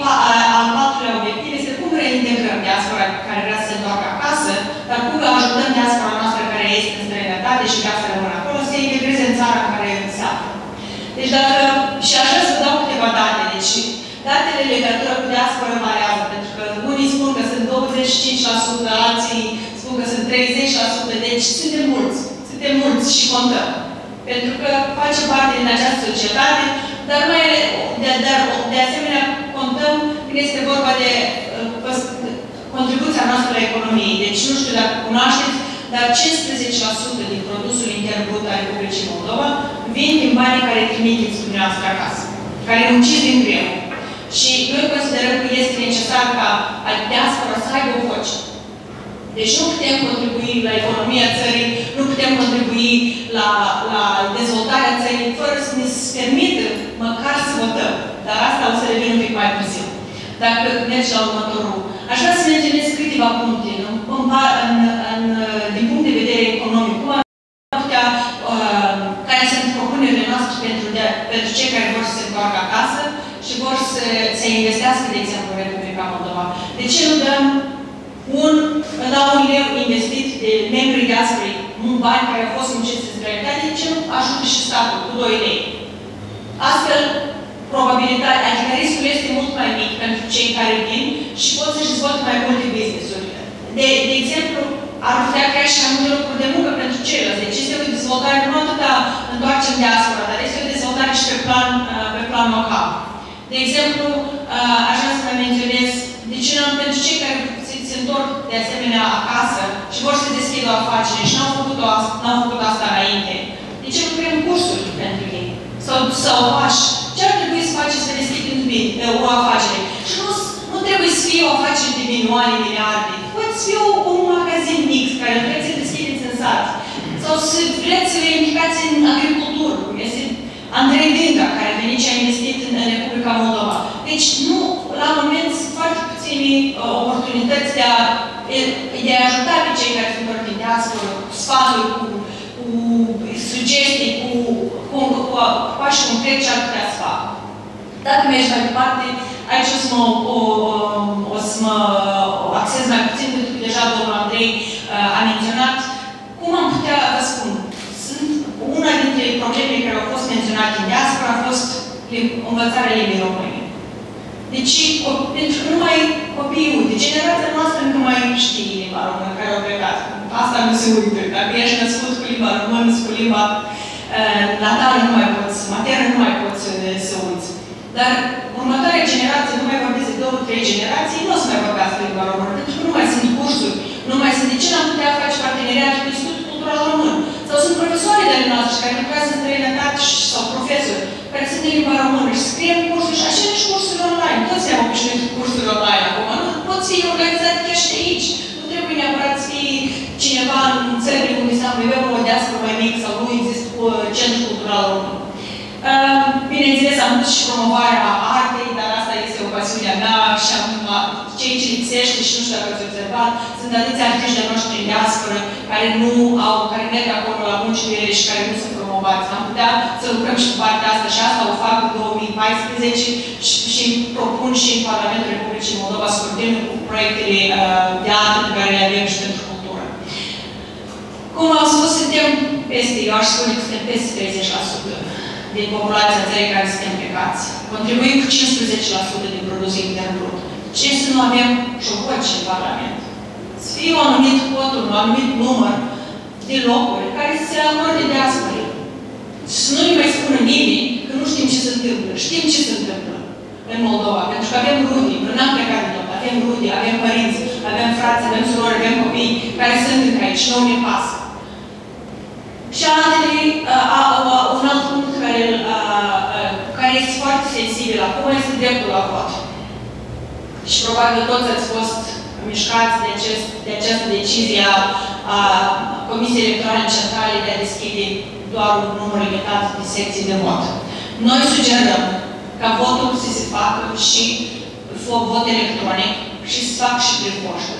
al patrulea obiectiv este cum reintegrăm diaspora care vrea să se întoarcă acasă, dar cum ajutăm diaspora noastră care este în străinătate și vrea să rămână acolo, să se integreze în țara în care se află. Deci dacă, și aș vrea să dau câteva date, deci datele în legătură cu diaspora variază, pentru că unii spun că sunt douăzeci și cinci la sută, alții spun că sunt treizeci la sută, deci suntem mulți, suntem mulți și contăm. Pentru că facem parte din această societate, dar noi de, de, de asemenea contăm când este vorba de uh, contribuția noastră la economie. Deci nu știu dacă cunoașteți, dar cincisprezece la sută din produsul intern brut al Republicii Moldova vin din banii care trimiteți dumneavoastră acasă, care munciți din greu. Și noi considerăm că este necesar ca diaspora să aibă o voce. Deci nu putem contribui la economia țării, nu putem contribui la, la dezvoltarea țării fără să ne permită măcar să votăm. Dar asta o să revin un pic mai târziu. Dacă mergi la următorul. Aș vrea să menționez câteva puncte în, în, în, din punct de vedere economic. Cum am putea, uh, care sunt propunerile noastre pentru, de, pentru cei care vor să se întoarcă acasă și vor să, să investească, de exemplu, în Republica Moldova. De ce nu dăm un, la un leu investit de membrii diasporei, un bani care au fost munciți în străinătate, de ce nu ajută și statul cu doi lei? Astfel, probabilitatea, adică riscul este mult mai mic pentru cei care vin și pot să-și dezvolte mai multe business-uri. De, de exemplu, ar putea crea și mai multe locuri de muncă pentru ceilalți. Deci este o dezvoltare, nu atâta întoarcem diaspora, dar este o dezvoltare și pe plan, pe plan local. De exemplu, aș vrea să mai menționez, deci pentru cei care se întorc de asemenea acasă și vor să deschidă o afacere și n-au făcut, făcut asta înainte. De ce nu creăm cursuri pentru ei? Sau, sau pași? Ce ar trebui să faceți să deschideți o afacere? Și nu, nu trebuie să fie o afacere de milioane, miliarde. Poate să fie un magazin mix care vreți să deschideți în sat. Sau să vreți să vă implicați în agricultură. Este Andrei Dinga, care a venit și a investit în Republica Moldova. Deci, nu, la moment, sunt foarte puțini puține uh, oportunități de a, de a ajuta pe cei care se întorc din diaspora, cu sfaturi, cu, cu sugestii, cu, cu, cu, cu pași concret ce ar putea să facă. Dacă mergi mai departe, aici o să mă, o, o să mă axez mai puțin, pentru că deja domnul Andrei uh, a menționat cum am putea, vă spun, sunt una dintre problemele care au fost menționate în diaspora a fost învățarea limbii române. Deci, pentru că numai copiii uite, generația noastră nu mai știe limba română care au plecat. Asta nu se uită. Dacă ești născut cu limba română, cu limba uh, natală nu mai poți, maternă nu mai poți uh, să uiți. Dar următoarea generație, nu mai vorbesc de două, trei generații, nu o să mai vorbească limba română, pentru că nu mai sunt cursuri, nu mai sunt. De ce n-am putea face parteneriat cu Institutul Cultural Român? Sau sunt profesori de-ale noastre care lucrează în străinătate sau profesori care sunt în limba română și scriem cursuri și aceleași cursuri online. Toți ne-am obișnuit cu cursuri online acum. Nu pot fi organizate chiar și de aici. Nu trebuie neapărat să fie cineva în țările unde să avem o diaspora mai mică sau nu există centru cultural român. Bineînțeles, am dus și promovarea artei, dar asta este o pasiune a mea și am cei ce lipsește și nu știu dacă ați observat, sunt atâția artiști de noștri în diaspora care nu au, care merg acolo la muncile și care nu sunt promovați. Am putea să lucrăm și cu partea asta și asta o fac în două mii paisprezece și, și propun și în Parlamentul Republicii Moldova să continui cu proiectele uh, de artă pe care le avem și pentru cultură. Cum am spus, suntem peste, eu aș spune că suntem peste treizeci la sută din populația țării care suntem plecați. Contribuim cu cincisprezece la sută din produsul intern brut. Ce să nu avem și o voce în Parlament? Să fie un anumit cotul, un anumit număr de locuri care să se acorde diasporii. Și să nu ne mai spună nimeni că nu știm ce se întâmplă. Știm ce se întâmplă în Moldova. Pentru că avem rude, nu n-am plecat de tot. Avem rude, avem părinți, avem frați, avem surori, avem copii care sunt încă aici, nu ne pasă. Și altele, un alt punct care, a, a, care este foarte sensibil acum este dreptul la vot. Și probabil toți ați fost mișcați de, acest, de această decizie a, a Comisiei Electorale Centrale de a deschide doar un număr limitat de secții de vot. Noi sugerăm ca votul să se facă și vot electronic și să facă și prin poștă.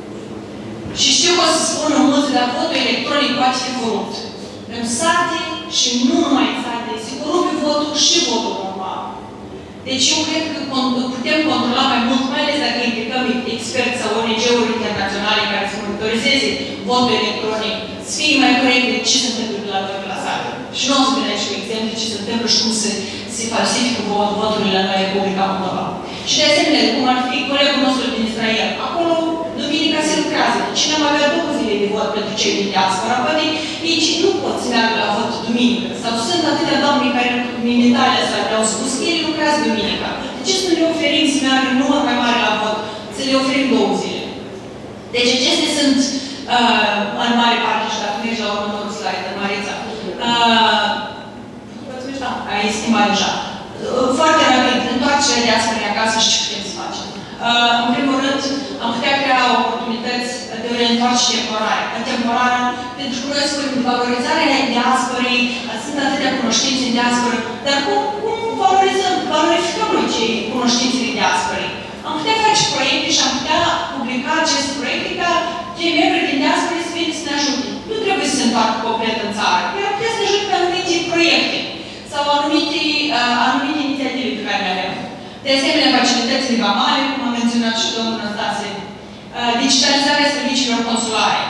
Și știu că o să spună mulți, dar votul electronic poate fi corupt. În sate și nu numai în sate, se corupe votul și votul normal. Deci eu cred că putem controla mai mult, mai ales dacă implicăm experți sau O N G-uri internaționale care să monitorizeze votul electronic, să fie mai corect de ce se întâmplă la noi la sate. Și nu o să vedem și cu exemple ce se întâmplă și cum se, se falsifică vot, voturile la noi Republica Moldova. Și de asemenea, cum ar fi colegul nostru din Israel, acolo duminica se lucrează. Deci n-am avea două zile de vot pentru cei din diaspora, poate ei nu pot să meargă la vot duminică. Sau sunt atâtea doamne care din Italia sau le-au spus că ei lucrează duminica. De ce să nu le oferim să meargă număr mai mare la vot? Să le oferim două zile. Deci acestea sunt uh, în mare parte și dacă mergi la următorul slide, Marița. Uh, da, ai schimbat deja. Uh, foarte rapid, întoarcerea diasporei acasă și ce putem să facem. Uh, în primul rând, am putea crea oportunități de reîntoarcere temporare. temporară, pentru că noi spunem valorizarea diasporei, sunt atâtea cunoștințe în diasporă, dar cum, cum valorizăm, valorificăm noi cei cunoștințele diasporei? Am putea face proiecte și am putea publica aceste proiecte ca cei membri din diaspora să vină să ne ajute. Nu trebuie să se întoarcă complet în țară, dar am putea să ne ajute pe anumite proiecte sau anumite, uh, anumite inițiative pe care le avem. De asemenea, facilitățile vamale, cum a menționat și domnul Năstase, digitalizarea serviciilor consulare.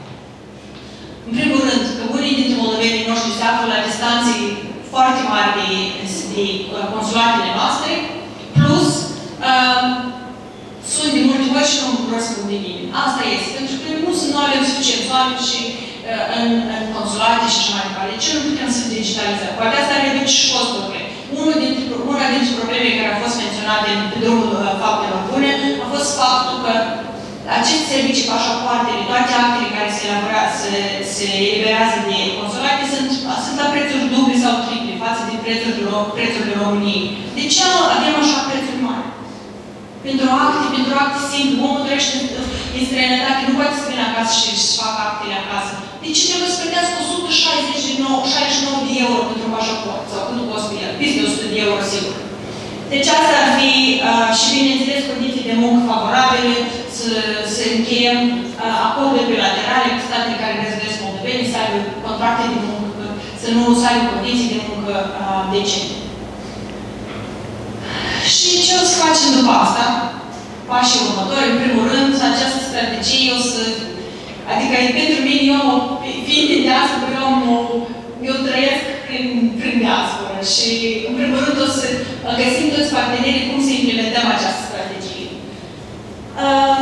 În primul rând, că unii dintre moldovenii noștri se află la distanțe foarte mari de, de consulatele noastre, plus uh, sunt de multe ori și nu răspunde nimeni. Asta este, pentru că nu, nu avem suficient oameni și uh, în, în consulate și așa mai departe. De ce nu putem să digitalizăm? Poate asta reduce și costurile. Una dintre, una dintre problemele care au fost menționate pe drumul uh, faptelor bune a fost faptul că aceste servicii, pașapoartele, toate actele care se, elaborează, se, se eliberează de consulate sunt, sunt la prețuri duble sau triple față de prețurile, prețurile României. De ce avem așa prețuri mari? Pentru acte, pentru acte simple, omul trăiește în străinătate, nu poate să vină acasă și să facă actele acasă. Deci trebuie să plătească o sută șaizeci și nouă de euro pentru un pașaport, sau cât costă el, peste o sută de euro, sigur. Deci asta ar fi uh, și, bineînțeles, condiții de muncă favorabile, să, să încheiem uh, acorduri bilaterale cu statele care răzbesc moldoveni, să aibă contracte de muncă, să nu să aibă condiții de muncă uh, decente. Și ce o să facem după asta? Pașii următori, în primul rând, această strategie o să... Adică, pentru mine, eu, fiind din diaspora, eu, eu trăiesc prin, prin diaspora și, în primul rând, o să găsim toți partenerii cum să implementăm această strategie. Uh,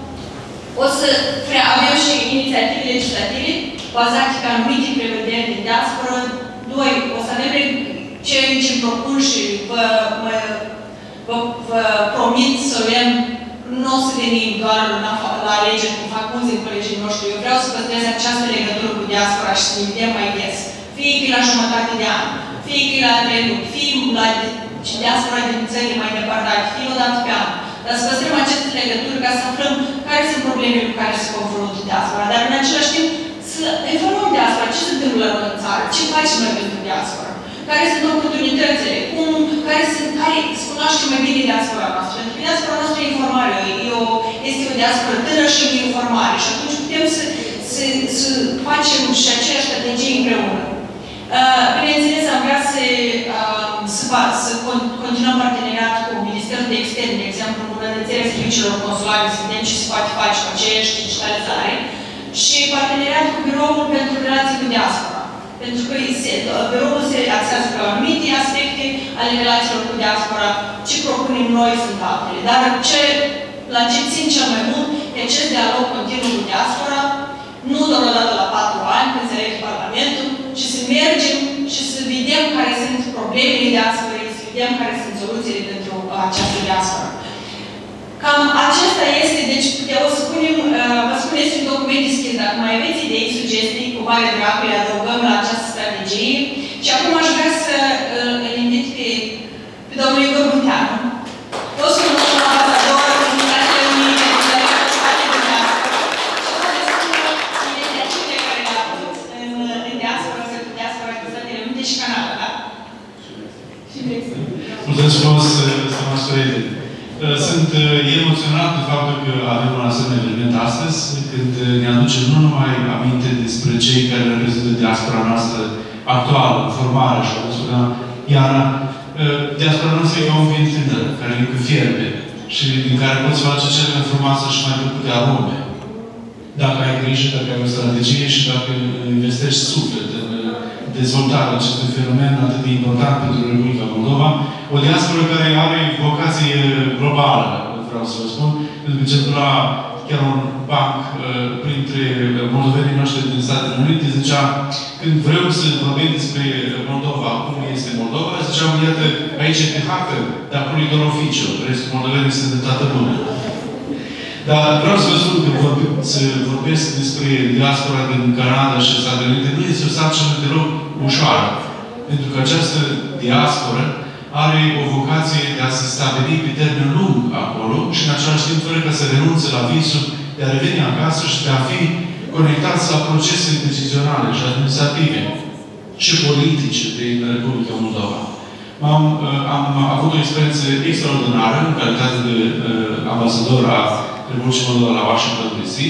o să avem și inițiative legislative bazate pe anumite prevederi din diaspora. Doi, o să avem ce îmi propun și vă, mă, vă, vă promit să avem. Nu o să venim doar la alegeri, cum fac mulți din colegii noștri. Eu vreau să păstrez această legătură cu diaspora și să ne vedem mai des. Fie că la jumătate de an, fie că la trei luni, fie la diaspora din țările mai depărtate, fie o dată pe an. Dar să păstrăm aceste legături ca să aflăm care sunt problemele cu care se confruntă diaspora. Dar în același timp să informăm diaspora ce se întâmplă la noi în țară, ce facem noi pentru diaspora. Care sunt oportunitățile, cum, care sunt, care să cunoaștem mai bine diaspora noastră. Pentru că diaspora noastră e informare, e o, este o diaspora tânără și e informare. Și atunci putem să, să, să facem și aceeași strategie împreună. Uh, bineînțeles, am vrea să, uh, să, să continuăm parteneriat cu Ministerul de Externe, de exemplu, îmbunătățirea serviciilor consulare, să vedem ce se poate face cu aceeași digitalizare. Și parteneriat cu Biroul pentru Relații cu Diaspora. Pentru că biroul se axează pe anumite aspecte ale relațiilor cu diaspora, ce propunem noi sunt altele. Dar ce, la ce țin cel mai mult e acest dialog continuu cu diaspora, nu doar o dată la patru ani, când se alege Parlamentul, ci să mergem și să vedem care sunt problemele diasporei, să vedem care sunt soluțiile pentru această diaspora. Cam acesta este, deci o să punem, vă spun, este un document deschis, dacă mai aveți idei, sugestii, cu mare drag le adăugăm la această strategie. Și acum aș vrea să îl invit pe, pe domnul Igor Bunteanu. O să nu la ambasador, Comunitatea Unii, Comunitatea din diaspora. Și o să inițiativele care le-a avut în, în diaspora, pentru diaspora din Statele Unite și Canada, da? Și Brexit. Mulțumesc frumos, stimați colegi. Sunt emoționat de faptul că avem un asemenea eveniment astăzi, când ne aducem nu numai aminte despre cei care reprezintă diaspora noastră actuală, formare, așa cum spunea Iana, diaspora noastră e ca un vin tânăr, care încă fierbe și din care poți face cele mai frumoase și mai plăcute arome. Dacă ai grijă, dacă ai o strategie și dacă investești suflet în dezvoltarea acestui fenomen atât de important pentru Republica Moldova, o diasporă care are vocație globală, vreau să vă spun, pentru că circula chiar un banc uh, printre moldovenii noștri din Statele Unite, zicea, când vreau să vorbim despre Moldova, cum este Moldova, ziceau, iată, aici e pe hartă, dar acolo e doar oficiu, restul moldovenii sunt de toată lumea. Dar vreau să vă spun că să vorbesc despre diaspora din Canada și Statele Unite nu este o sarcină deloc ușoară. Pentru că această diasporă are o vocație de a se stabili pe termen lung acolo și în același timp fără ca să renunțe la visul de a reveni acasă și de a fi conectați la procese decizionale și administrative și politice din Republica Moldova. Am, am avut o experiență extraordinară în calitate de uh, ambasador a Republicii Moldova la Washington D C, uh,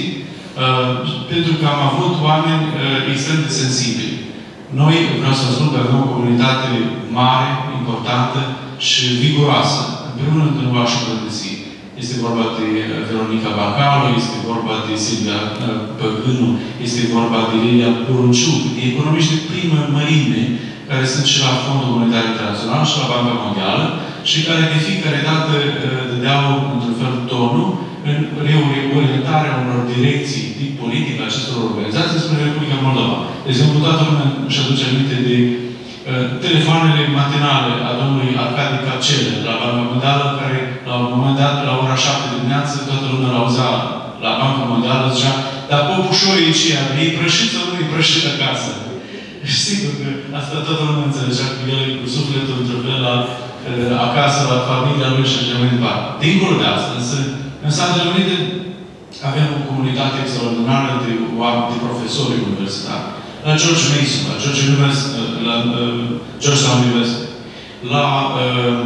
pentru că am avut oameni uh, extrem de sensibili. Noi, vreau să vă spun că avem o comunitate mare, importantă și viguroasă, împreună în Washington D C. Este vorba de Veronica Bacalo, este vorba de Silvia Păgânu, este vorba de Lilia Porunciuc, economiști de primă mărime, care sunt și la Fondul Monetar Internațional și la Banca Mondială și care de fiecare dată dădeau, într-un fel, tonul în reorientarea unor direcții tip politic a acestor organizații spre Republica Moldova. De exemplu, toată lumea își aduce aminte de uh, telefoanele matinale a domnului Arcadi Capcele de la Banca Mondială, care, la un moment dat, la ora șapte dimineață, toată lumea l-auzea la Banca Mondială, zicea, dar popușorii e ceea, e prășit sau nu e prășit acasă? Și sigur că asta toată lumea înțelegea că el e cu sufletul într-un fel la, uh, acasă, la familia lui și așa mai departe. Dincolo de asta, însă, în Statele Unite avem o comunitate extraordinară de oameni, de profesori universitari. La George Mason, la George University, la uh, Georgetown University, la uh,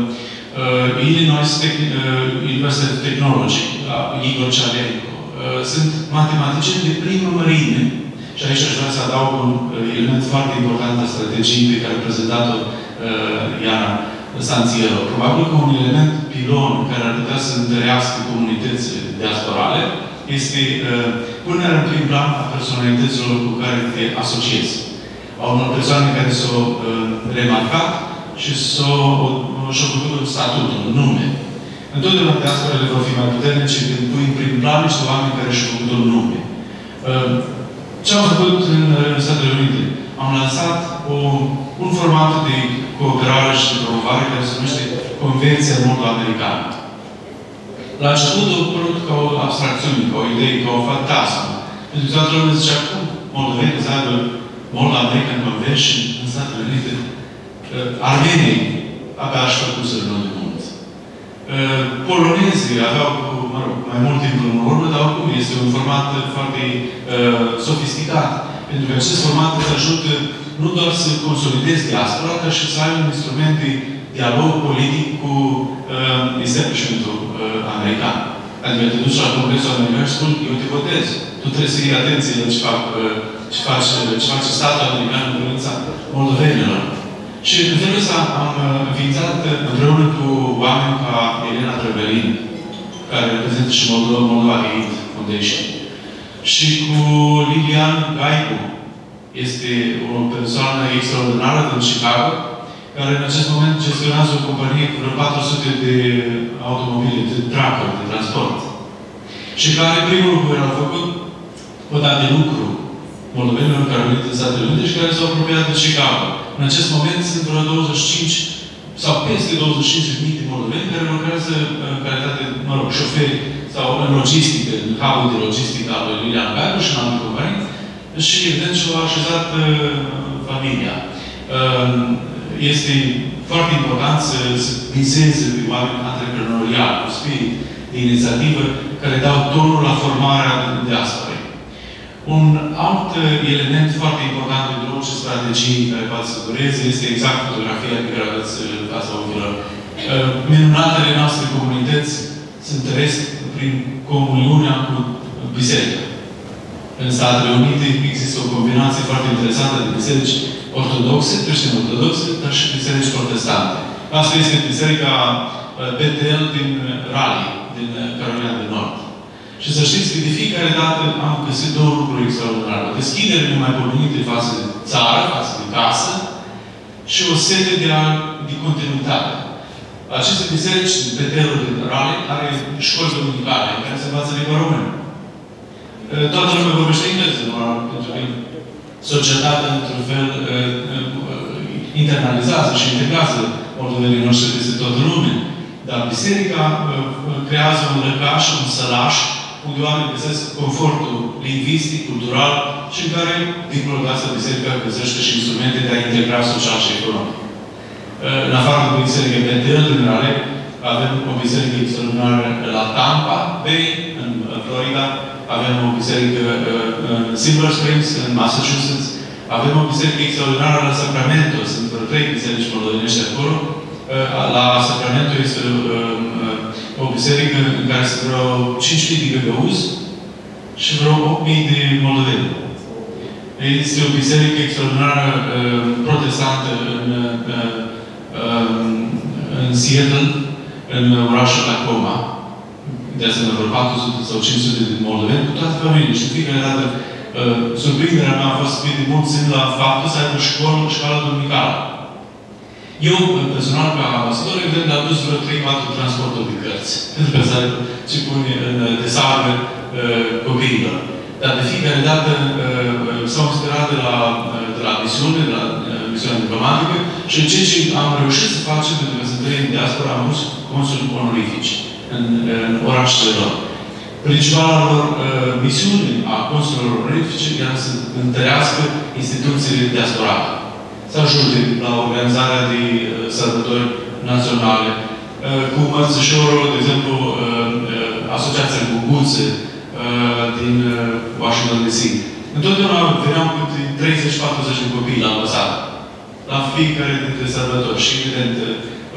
uh, Illinois uh, University of Technology, la Igor Cealenco. Uh, sunt matematicieni de primă mărime. Și aici aș vrea să adaug un element foarte important a strategiei pe care a prezentat-o uh, Iana Stanțiero. Probabil că un element pilon care ar putea să întărească comunitățile diasporale este uh, punerea în prim plan a personalităților cu care te asociezi. A unor persoane care s-au uh, remarcat și s-au și-au făcut un statut, un nume. Întotdeauna diasporele vor fi mai puternice când pui în prim plan niște oameni care și-au făcut un nume. Uh, Ce am făcut în Statele Unite? Am lansat o, un format de cooperare și de promovare care se numește Convenția Moldo-Americană. La început a apărut ca o abstracțiune, ca o idee, ca o fantasmă. Pentru că toată lumea zicea, cum moldovenii să aibă Moldo-American Convention în Statele Unite? Armenii abia aș făcuseră în de mult. Polonezii aveau, mă rog, mai mult timp în urmă, dar oricum este un format foarte uh, sofisticat. Pentru că acest format îți ajută nu doar să consolidezi diaspora, dar și să ai un instrument de dialog politic cu uh, establishmentul uh, american. Adică te duci la Congresul American și spun, eu te votez. Tu trebuie să iei atenție la ce fac, uh, ce faci, ce face statul american în privința moldovenilor. Și în felul ăsta am înființat împreună cu oameni ca Elena Trăvelin, care reprezintă și Moldova, Moldova Aid Foundation. Și cu Lilian Gaicu, este o persoană extraordinară din Chicago, care în acest moment gestionează o companie cu vreo patru sute de automobile, de trucker, de transport. Și care primul lucru care a făcut o dată de lucru moldovenilor care au venit în Statele Unite și care s-au apropiat de Chicago. În acest moment sunt vreo douăzeci și cinci sau peste douăzeci și cinci de mii de moldoveni care lucrează în calitate, mă rog, șoferi sau în logistică, în hub-ul de logistică al lui Lilian Gaicu și în alte companii. Și, evident, și-au așezat uh, familia. Uh, este foarte important să, să viseze pe oameni antreprenoriali, cu spirit de inițiativă, care dau tonul la formarea diasporei. Un alt element foarte important pentru orice strategii care poate să dureze este exact fotografia pe care aveți în fața ochilor. Minunatele noastre comunități se întăresc prin comuniunea cu biserica. În Statele Unite există o combinație foarte interesantă de biserici ortodoxe, creștini ortodoxe, dar și biserici protestante. Asta este biserica Bethel din Raleigh, din Carolina de Nord. Și să știți că de fiecare dată am găsit două lucruri extraordinare. O deschidere nemaipomenită față de țară, față de casă și o sete de, a, de continuitate. Aceste biserici, Bethelul din Raleigh, are școli dominicale în care se învață limba română. Toată lumea vorbește engleză, pentru că societatea, într-un fel, internalizează și integrează moldovenii noștri peste toată lumea. Dar biserica creează un lăcaș, un sălaș, unde oamenii găsesc confortul lingvistic, cultural și în care, dincolo de asta, biserica găsește și instrumente de a integra social și economic. În afară de biserica Bethel din Raleigh, avem o biserică extraordinară la Tampa Bay, în Florida, avem o biserică în Silver Springs, în Massachusetts, avem o biserică extraordinară la Sacramento, sunt vreo trei biserici moldovenești acolo. La Sacramento este o biserică în care sunt vreo cinci mii de găgăuzi și vreo opt mii de moldoveni. Este o biserică extraordinară protestantă în, în Seattle, în orașul Tacoma. De asemenea, vreo patru sute sau cinci sute de moldoveni, cu toate familiile. Și fiecare dată, surprinderea mea a fost cât de mult țin la faptul să aibă școală, școală duminicală. Eu, personal, ca ambasador, evident, am dus vreo trei patru transporturi de cărți. Pentru că să aibă ce pune în desarme uh, copiilor. Dar de fiecare dată uh, s-au inspirat de la, uh, de la misiune, de la uh, misiunea diplomatică și în ceea ce am reușit să facem, pentru că sunt trei în diaspora, am pus consuli onorifici în, în orașele lor. Principala lor uh, misiune a consulilor onorifice era să întărească instituțiile diasporale. Să ajute la organizarea de uh, sărbători naționale. Uh, cu mărțișorul, de exemplu, uh, uh, Asociația Guguțe uh, din uh, Washington D C. Întotdeauna veneam cu treizeci patruzeci de copii la ambasadă. La fiecare dintre sărbători. Și, evident, uh,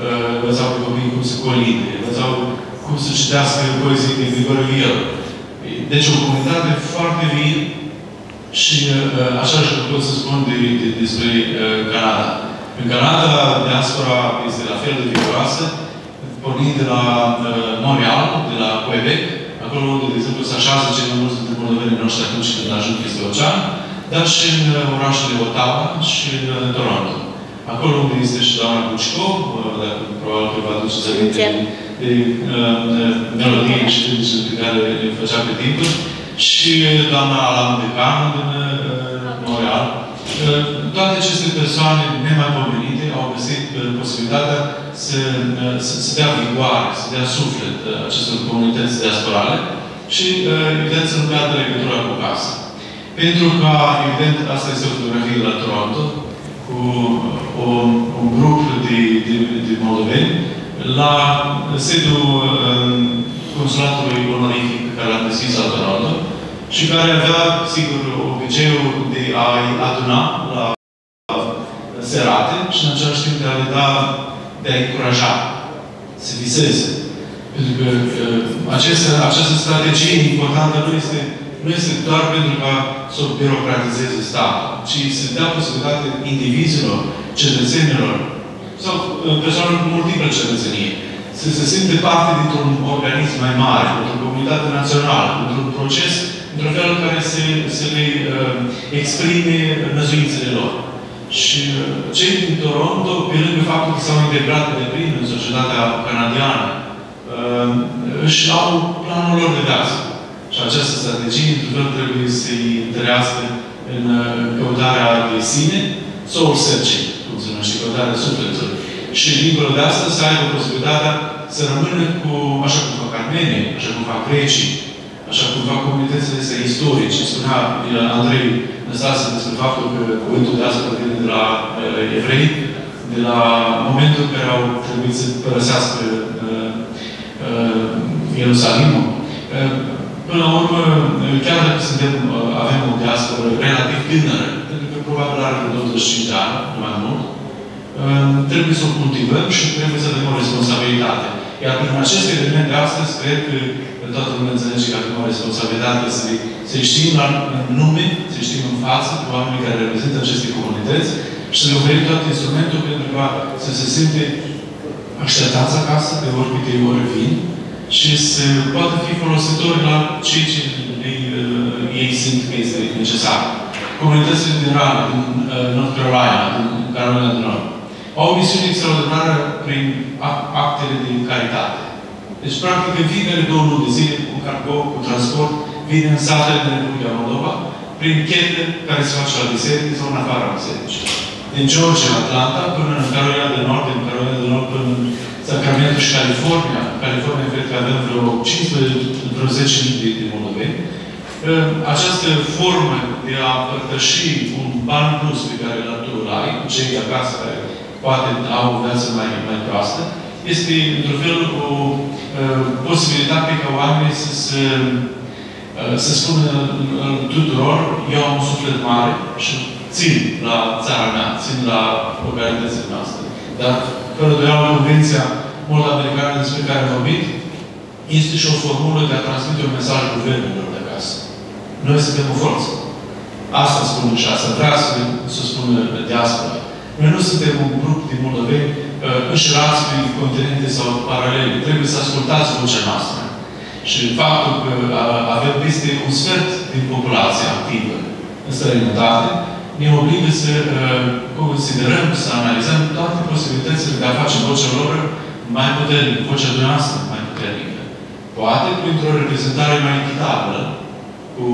învățau pe copii cum să colinde, învățau cum să citească poezii de Grigore Viel. Deci o comunitate foarte vie și așa și pot să spun de, de, despre Canada. În Canada, diaspora este la fel de vigoroasă, pornind de la Montreal, de la Quebec, acolo unde, de exemplu, se așează cei mai mulți dintre moldovenii noștri atunci când ajung peste ocean, dar și în orașele Ottawa și în Toronto. Acolo unde este și doamna Bucco, dacă probabil că vă aduceți aminte de, de, de melodii și de pe care le făcea pe timpuri, și doamna Alain Decanu din Montreal. Toate aceste persoane nemaipomenite au găsit posibilitatea să, să, să dea vigoare, să dea suflet acestor comunități diasporale și, evident, să nu piardă legătura cu casa. Pentru că, evident, asta este o fotografie la Toronto, cu o, un grup de, de, de moldoveni la sediul consulatului onorific pe care l-am deschis la Toronto și care avea, sigur, obiceiul de a-i aduna la serate și, în același timp, de a le da, de a-i încuraja să viseze. Pentru că aceste, această strategie importantă nu este, nu este doar pentru ca să o birocratizeze statul, ci să dea posibilitate indivizilor, cetățenilor sau persoanelor cu multiple cetățenie să se simte parte dintr-un organism mai mare, într-o comunitate națională, într-un proces, într-un fel care să, să le uh, exprime năzuințele lor. Și uh, cei din Toronto, pe lângă faptul că s-au integrat de plin în societatea canadiană, uh, își au planul lor de viață. Și această strategie, într-un fel, trebuie să-i întărească în uh, căutarea de sine, soul searching, cum se numește, căutarea sufletului. Și, dincolo de asta, să aibă posibilitatea să rămână cu, așa cum fac armenii, așa cum fac grecii, așa cum fac comunitățile astea istorice. Spunea Andrei Năstase despre faptul că cuvântul de asta vine de la uh, evrei, de la momentul în care au trebuit să părăsească uh, uh, Ierusalimul. Uh, până la urmă, chiar dacă suntem, uh, avem o diasporă relativ tânără, pentru că probabil are douăzeci și cinci de ani, nu mai mult, trebuie să o cultivăm și trebuie să avem o responsabilitate. Iar prin acest element de astăzi, cred că toată lumea înțelege că avem o responsabilitate să știm la nume, să știm în față cu oamenii care reprezintă aceste comunități și să le oferim tot instrumentul pentru ca să se simte așteptați acasă de oricâte ori vin și să poată fi folositori la cei ce ei, ei simt că este necesar. Comunitățile din Rana, din uh, North Carolina, din Carolina de Nord, au o misiune extraordinară prin actele de caritate. Deci, practic, în fiecare două luni de zile, un cargo cu transport vine în satele din Republica Moldova, prin chete care se face la biserică sau în afara bisericii. Din Georgia, Atlanta, până în Carolina de Nord, din Carolina de Nord până în Sacramento și California. În California, cred că avem vreo cincisprezece, vreo zece mii de, de moldoveni. Această formă de a împărtăși un ban plus pe care îl ai, cu cei de acasă care poate au o viață mai, mai proastă, este, într-un fel, o uh, posibilitate ca oamenii să se uh, să spună uh, tuturor, eu am un suflet mare și țin la țara mea, țin la localitățile noastre. Dar, fără doială, Convenția Mold-Americană despre care am vorbit, este și o formulă de a transmite un mesaj guvernelor de acasă. Noi suntem o forță. Asta spune și asta vrea să, să spună diaspora. Noi nu suntem un grup de moldoveni uh, înșelați pe continente sau paralele. Trebuie să ascultați vocea noastră. Și faptul că uh, avem peste un sfert din populație activă în străinătate, ne obligă să uh, considerăm, să analizăm toate posibilitățile de a face vocea lor mai puternică, vocea dumneavoastră mai puternică. Poate printr-o reprezentare mai echitabilă, cu,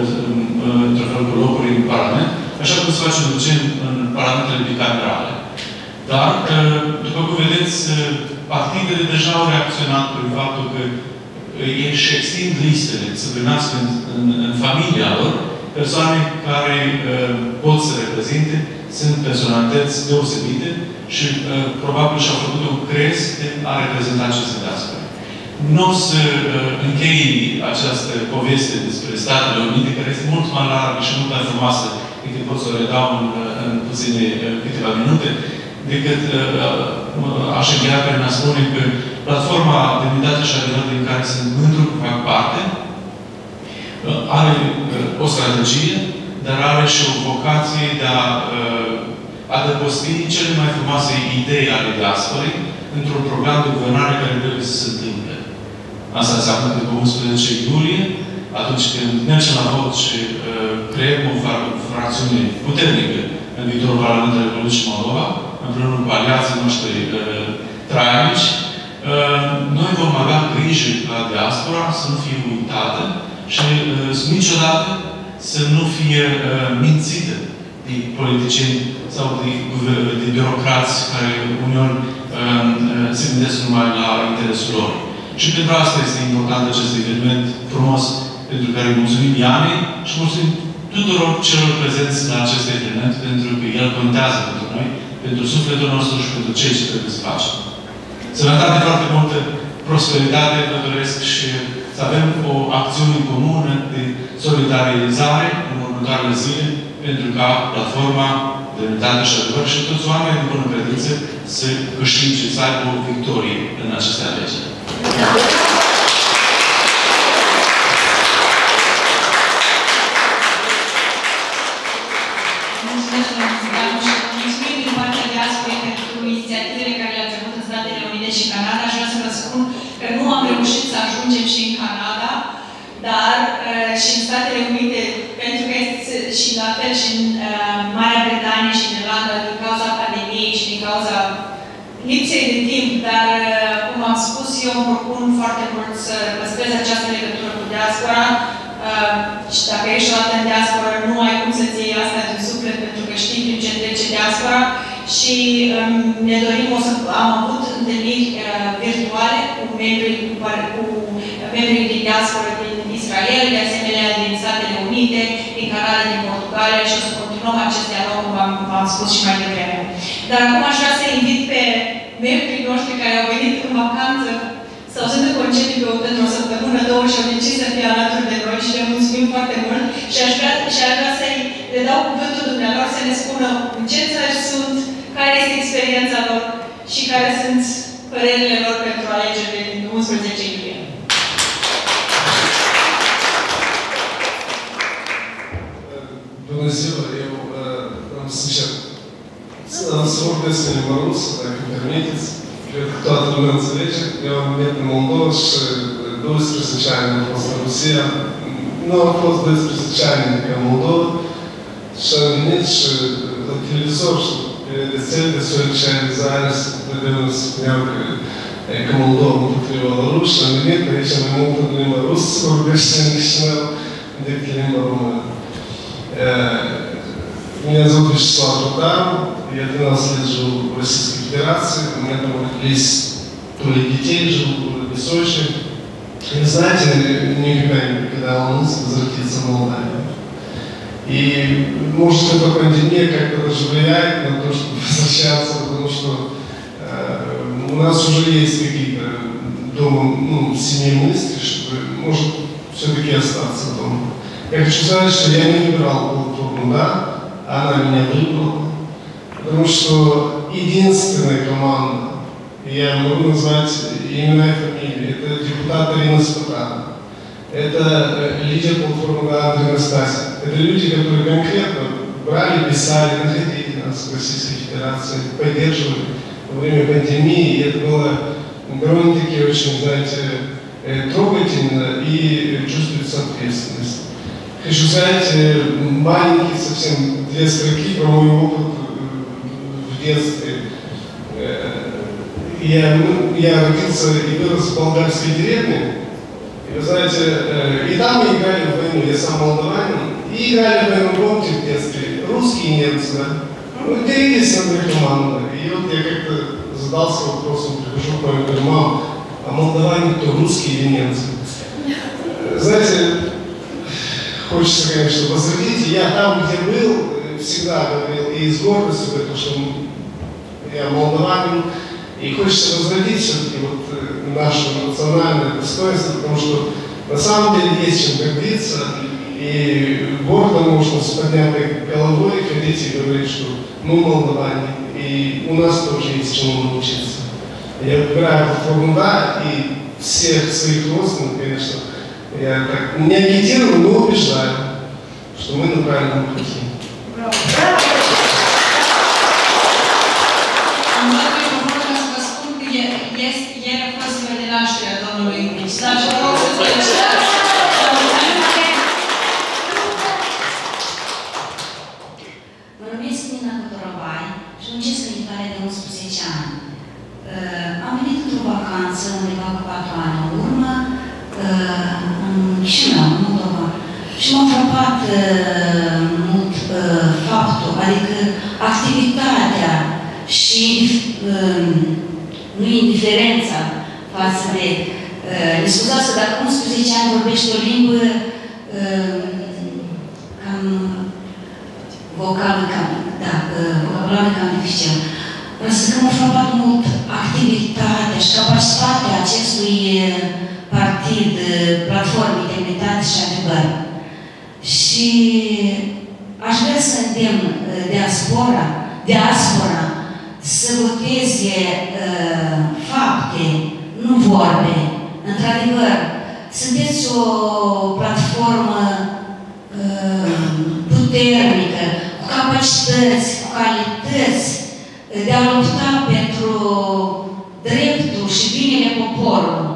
într-un fel, cu locuri în Parlament, așa cum se face în, în Parlamentele bicamerale. Dar, după cum vedeți, partidele deja au reacționat prin faptul că ei își extind listele, să primească în, în, în familia lor persoane care uh, pot să reprezinte, sunt personalități deosebite și uh, probabil și-au făcut un crez de a reprezenta aceste diaspore. Nu o să uh, închei această poveste despre Statele Unite, care este mult mai largă și mult mai frumoasă decât pot să o redau în, în puține uh, câteva minute, decât aș încheia prin a spune că platforma Demnitate și Adevăr din care sunt mândru că fac parte are o strategie, dar are și o vocație de a adăposti cele mai frumoase idei ale diasporei într-un program de guvernare care trebuie să se întâmple. Asta înseamnă că pe unsprezece iulie, atunci când mergem la vot și uh, creăm o fracțiune puternică în viitorul Parlament al Republicii Moldova, împreună cu aliații noștri uh, traianici, uh, noi vom avea grijă la diaspora să nu fie uitată și uh, niciodată să nu fie uh, mințită de politicieni sau de, de birocrați care uneori uh, se gândesc numai la interesul lor. Și pentru asta este important acest eveniment frumos, pentru care îi mulțumim Ianei și mulțumim tuturor celor prezenți la acest eveniment, pentru că el contează pentru noi, pentru sufletul nostru și pentru ceea ce trebuie să facem. Sănătate, foarte multă prosperitate, vă doresc și să avem o acțiune comună de solidarizare în următoarele zile, pentru ca platforma Demnitate și Adevăr și toți oamenii de bună credință să câștige, să aibă o victorie în aceste alegeri. Mulțumesc, mulțumim din partea diasporei pentru inițiativele care le-ați avut în Statele Unite și Canada. Aș vrea să vă spun că nu am reușit să ajungem și în Canada, dar uh, și în Statele Unite, pentru că este și la fel și în uh, Marea Britanie și în Irlanda, din cauza pandemiei și din cauza lipsei de timp, dar, uh, cum am spus, eu îmi propun foarte mult să păstrez această legătură cu diaspora. Uh, și dacă ești o dată în diaspora, nu ai cum să-ți iei asta din suflet, pentru că știi prin ce trece diaspora. Și um, ne dorim, o să, am avut întâlniri uh, virtuale cu membrii, cu, cu membrii din diaspora din Israel, de asemenea din Statele Unite, din Canada, din Portugalia și o să continuăm acest dialog, cum v-am spus și mai devreme. Dar acum aș vrea să invit pe membrii noștri care au venit în vacanță sau sunt în concediu pentru o săptămână, două și au decis să fie alături de noi și le mulțumim foarte mult și aș vrea, și aș vrea să-i le dau cuvântul dumnealor să ne spună în ce țări sunt, care este experiența lor și care sunt părerile lor pentru alegerile din unsprezece iulie. Bună ziua, eu am să încep. Am să vorbesc în limba rusă, dacă îmi permiteți. Cred că toată lumea înțelege. Eu am venit în Moldova și douăsprezece ani am fost în Rusia. Nu am fost douăsprezece ani în Moldova și am venit și la televizor și pe rețele de socializare întotdeauna spuneau că că Moldova nu potriva la ruși și am venit aici mai mult în limba rusă să vorbește în Chișinău decât limba română. Меня зовут Вячеслав Рудам, я двенадцать лет живу в Российской Федерации, у меня там родились трое детей, живу в городе Сочи. И знаете, никогда не покидала мысль возвратиться в Молдавию. И может эта пандемия как-то даже влияет на то, чтобы возвращаться, потому что э, у нас уже есть какие-то дома, ну, семьи мысли, чтобы, может, все-таки остаться дома. Я хочу сказать, что я не выбирал платформу, да, она меня выбрала, потому что единственная команда, я могу назвать имена и фамилии, это депутат Ирина Спартана, это лидер платформы Андрей Настасьев, это люди, которые конкретно брали, писали, находили нас в Российской Федерации, поддерживали во время пандемии, и это было довольно-таки очень, знаете, трогательно и чувствуется ответственность. Хочу сказать маленькие совсем две строки про мой опыт в детстве. Я, я родился и вырос в болгарской деревне. И вы знаете, и там мы играли в войну, я сам молдаванин. И играли в войну, помните, в детстве, русские и немцы, да? Мы делились на две команды. И вот я как-то задался вопросом, прихожу к маме, говорю, мам, а молдаване кто, русские или немцы? Знаете, хочется, конечно, возродить. Я там, где был, всегда говорил и с гордостью, потому что я молдаванин. И хочется возродить все-таки вот наше национальное достоинство, потому что на самом деле есть чем гордиться. И гордо можно с поднятой головой ходить и говорить, что ну, молдаване. И у нас тоже есть чему научиться. Я выбираю Флагунда и всех своих родственников, конечно, я так не агитирую, но убеждаю, что мы на правильном пути. Bravă! Am luat microfonul ca să vă spun că ieri a fost ziua de naștere a domnului Staș. Vă rog să felicitați! Mă numesc Nina Cotorabai și muncesc în Italia de unsprezece ani. Am venit într-o vacanță undeva cu patru ani în urmă, în Chișinău, în Moldova. Și m-a frapat mult faptul, adică activitatea și nu indiferența față de... Ne scuzați că dacă unsprezece ani vorbește o limbă cam vocală, cam, da, vocabulară cam dificil. Însă că m-a frapat mult activitatea și capacitatea acestui partid, platformă, Demnitate și Adevăr. Și aș vrea să îndemn diaspora, diaspora să voteze uh, fapte, nu vorbe. Într-adevăr, sunteți o platformă uh, puternică, cu capacități, cu calități de a lupta pentru dreptul și binele poporului.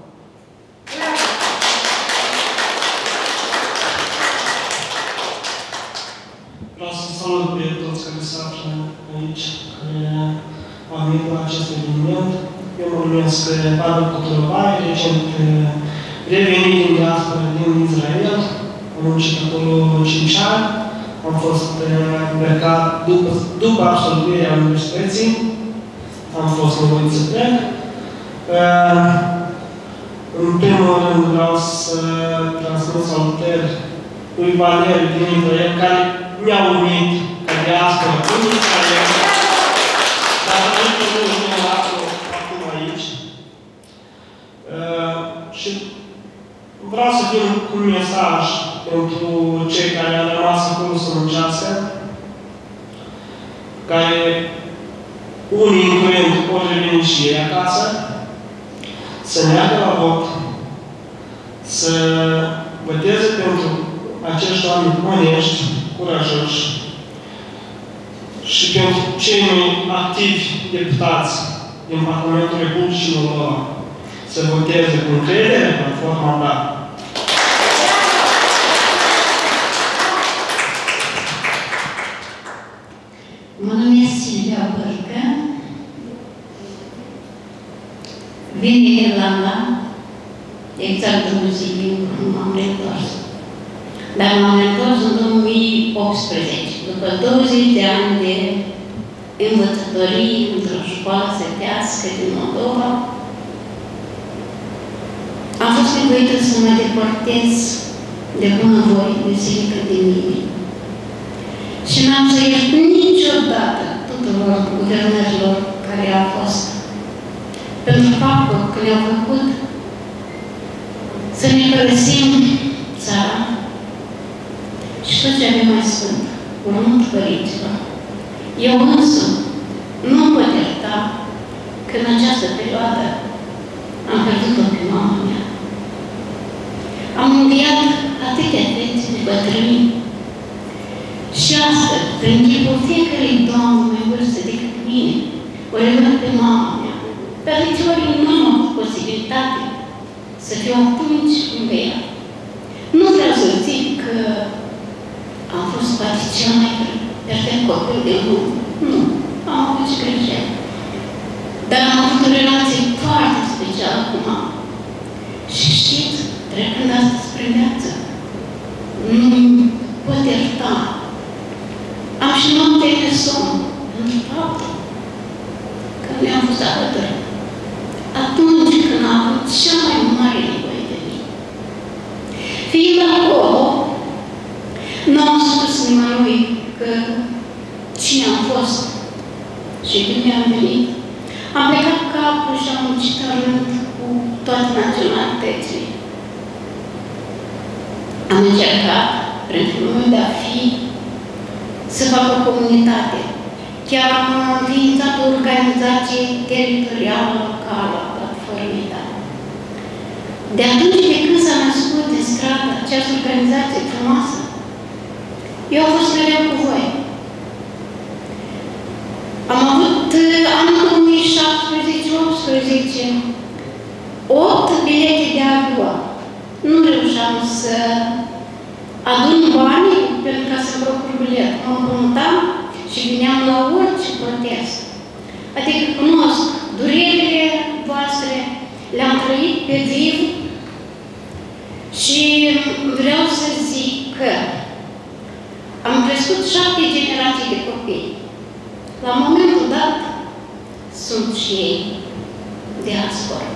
Vreau să salut pe toți care se află aici, care au venit la acest eveniment. Eu mă numesc Pavel Cotorabai, recent revenit din diaspora din Israel. Am muncit acolo cinci ani. Am fost plecat după, după absolvirea universității. Am fost nevoit să plec. În primul rând vreau să transmit salutări lui Valeriu din Israel, care mi-a unit ca diaspora în Israel, dar încă nu mă aflu acum aici. Și vreau să vin cu un mesaj pentru cei care au rămas acolo să muncească, care unii în curând vor reveni și ei acasă, să meargă la vot, să voteze pentru acești oameni onești, curajoși și pentru cei mai activi deputați din Parlamentul Republicii Moldova să voteze cu încredere platforma ta. Mă numesc Silvia Bărcă, vin din Irlanda, exact două zile m-am reîntors. Dar m-am reîntors în două mii optsprezece, după douăzeci de ani de învățătorie într-o școală sătească din Moldova. Am fost nevoită să mă deportez de bunăvoie, de zilică de mine. Și n-am să iert niciodată tuturor guvernărilor care au fost pentru faptul că ne-au făcut să ne părăsim țara și tot ce avem mai sfânt, urmând părinților. Eu însă nu pot ierta că în această perioadă am pierdut-o pe mama mea. Am înviat atâtea fețe de bătrâni și astăzi, prin chipul fiecărei doamne mai vârstă decât mine, o revăd pe mama mea. Dar deseori nu am avut posibilitate să fiu atunci lângă ea. Nu vreau să zic că am fost poate cel mai perfect copil de lume. Nu, am avut și greșeli. Dar am avut o relație foarte specială cu mama. Și știți, trecând astăzi spre viață, nu pot ierta. Am și noapte de somn, pentru faptul că nu i-am fost alături. Atunci când am avut cea mai mare nevoie de mine. Fiind acolo, nu am spus nimănui că cine am fost și când mi-am venit. Am plecat capul și am muncit în rând cu toate naționalitățile. Am încercat, prin felul meu de a fi, să fac o comunitate chiar am înființat o organizație teritorială locală, Platformita. De atunci de când s-a născut în stradă această organizație frumoasă, eu am fost mereu cu voi. Am avut anul două mii șaptesprezece optsprezece opt bilete de avion. Nu reușeam să adun bani pentru ca să procur bilet. Mă împrumutam și vineam la orice protest. Adică cunosc durerile voastre, le-am trăit pe viu și vreau să zic că am crescut șapte generații de copii. La momentul dat sunt și ei diaspora.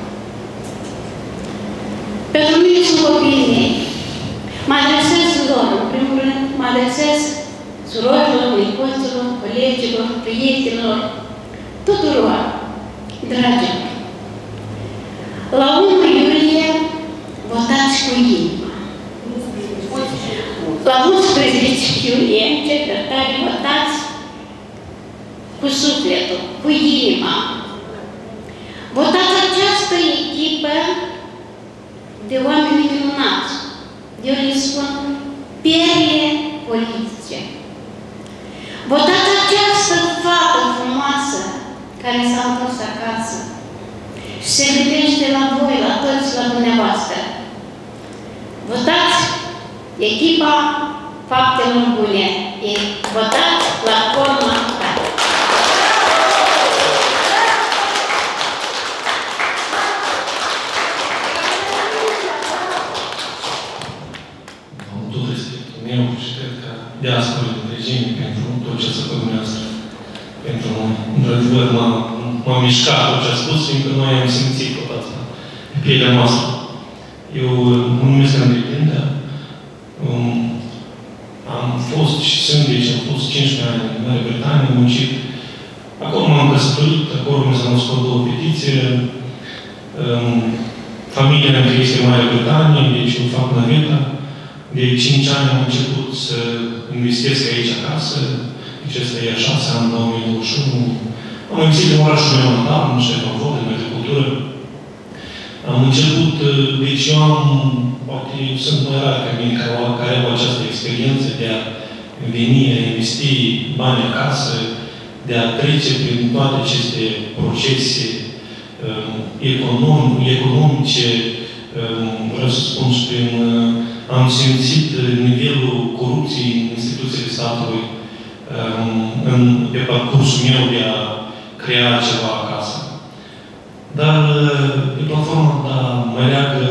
Pentru mine sunt copiii mei. Mă adresez lor, în primul rând, mă adresez surorilor, nepoților, colegilor, prietenilor, tuturor, dragilor. La unu iulie votați cu inima. La unsprezece iulie, în cercetare, votați cu sufletul, cu inima. Votați această echipă de oameni minunați. Eu le spun perle politice. Votați această fată frumoasă care s-a întors acasă și se gândește la voi, la toți, la dumneavoastră. Votați echipa faptelor bune. Votați platforma ta. Am tot respectul meu și cred că diaspora de regime pentru tot ce s-a făcut dumneavoastră. Pentru noi. Într-adevăr, m-a mișcat tot ce a spus, fiindcă noi am simțit tot asta pe pielea noastră. Eu mă numesc Andrei Pindea. Um, am fost și sunt, deci am fost cincisprezece ani în Marea Britanie, am muncit. Acolo m-am căsătorit, acolo mi s-au născut două fetițe. Um, familia mea este în Marea Britanie, deci eu fac naveta. De cinci ani am început să investesc aici acasă. Deci ăsta e a șase ani, două mii douăzeci și unu. Am investit în orașul meu natal, în Șerbanvod, în agricultură. Am început, deci eu am, poate sunt mai rari ca mine care, care au această experiență de a veni, a investi bani acasă, de a trece prin toate aceste procese um, econom, economice, um, vreau să spun și prin, uh, am simțit nivelul corupției în instituțiile statului um, în, pe parcursul meu de a crea ceva acasă. Dar pe platforma ta mă leagă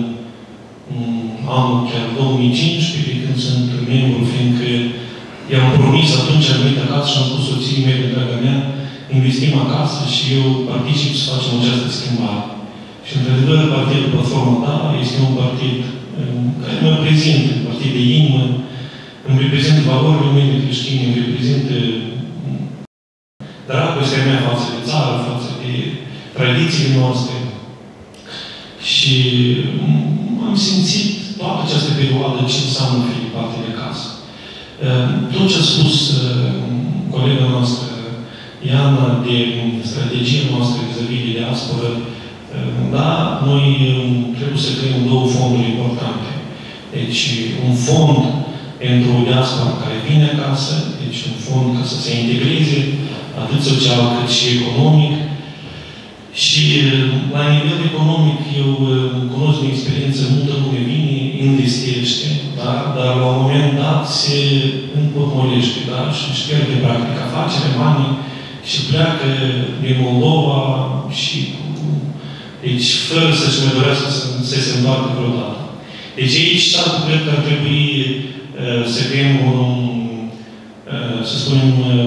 anul chiar două mii cincisprezece, când sunt membru, fiindcă i-am promis atunci, am venit acasă și am spus soției mele, draga mea, investim acasă și eu particip să facem această schimbare. Și, într-adevăr, partidul Platforma ta este un partid care mă reprezintă, un partid de inimă, îmi reprezintă valorile mele creștine, îmi reprezintă dragostea mea față de țară, față de tradițiile noastre. Și am simțit toată această perioadă ce înseamnă fi parte de casă. Tot ce a spus colega noastră, Iana, de strategia noastră vis-a-vis de diaspora, da, noi trebuie să creăm două fonduri importante. Deci, un fond pentru diaspora care vine acasă, deci un fond ca să se integreze, atât social cât și economic. Și la nivel economic, eu cunosc din experiență, multă lume vine, investește, da? Dar la un moment dat se împotmolește, da? Și își pierde practic afacere, banii și pleacă din Moldova și deci, fără să-și mai dorească să, să se întoarcă vreodată. Deci aici statul cred că ar trebui uh, să creăm un, uh, să spunem, uh,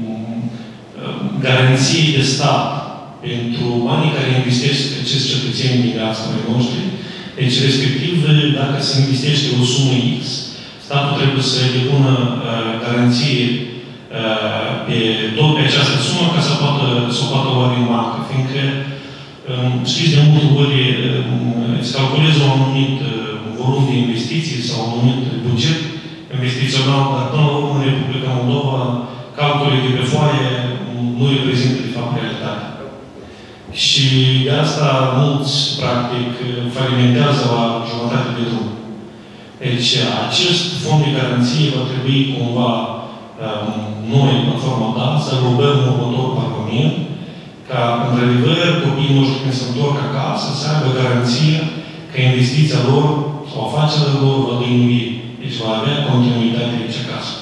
garanții de stat pentru banii care investesc acești cetățeni din diaspora noștri. Deci, respectiv, dacă se investește o sumă X, statul trebuie să depună uh, garanție uh, pe tot pe această sumă ca să poată, să o poată lua din bancă. Fiindcă, um, știți, de multe ori um, se calculează un anumit uh, volum de investiții sau un anumit buget investițional, dar până la urmă în Republica Moldova calculele de pe foaie nu reprezintă, de fapt, realitatea. Și de asta mulți, practic, falimentează la jumătate de drum. Deci, acest fond de garanție va trebui cumva noi, în platforma D A, să rugăm următorul Parlament ca, într-adevăr, copiii noștri când se întorc acasă să aibă garanția că investiția lor sau afacerea lor va dăinui. Deci va avea continuitate aici acasă.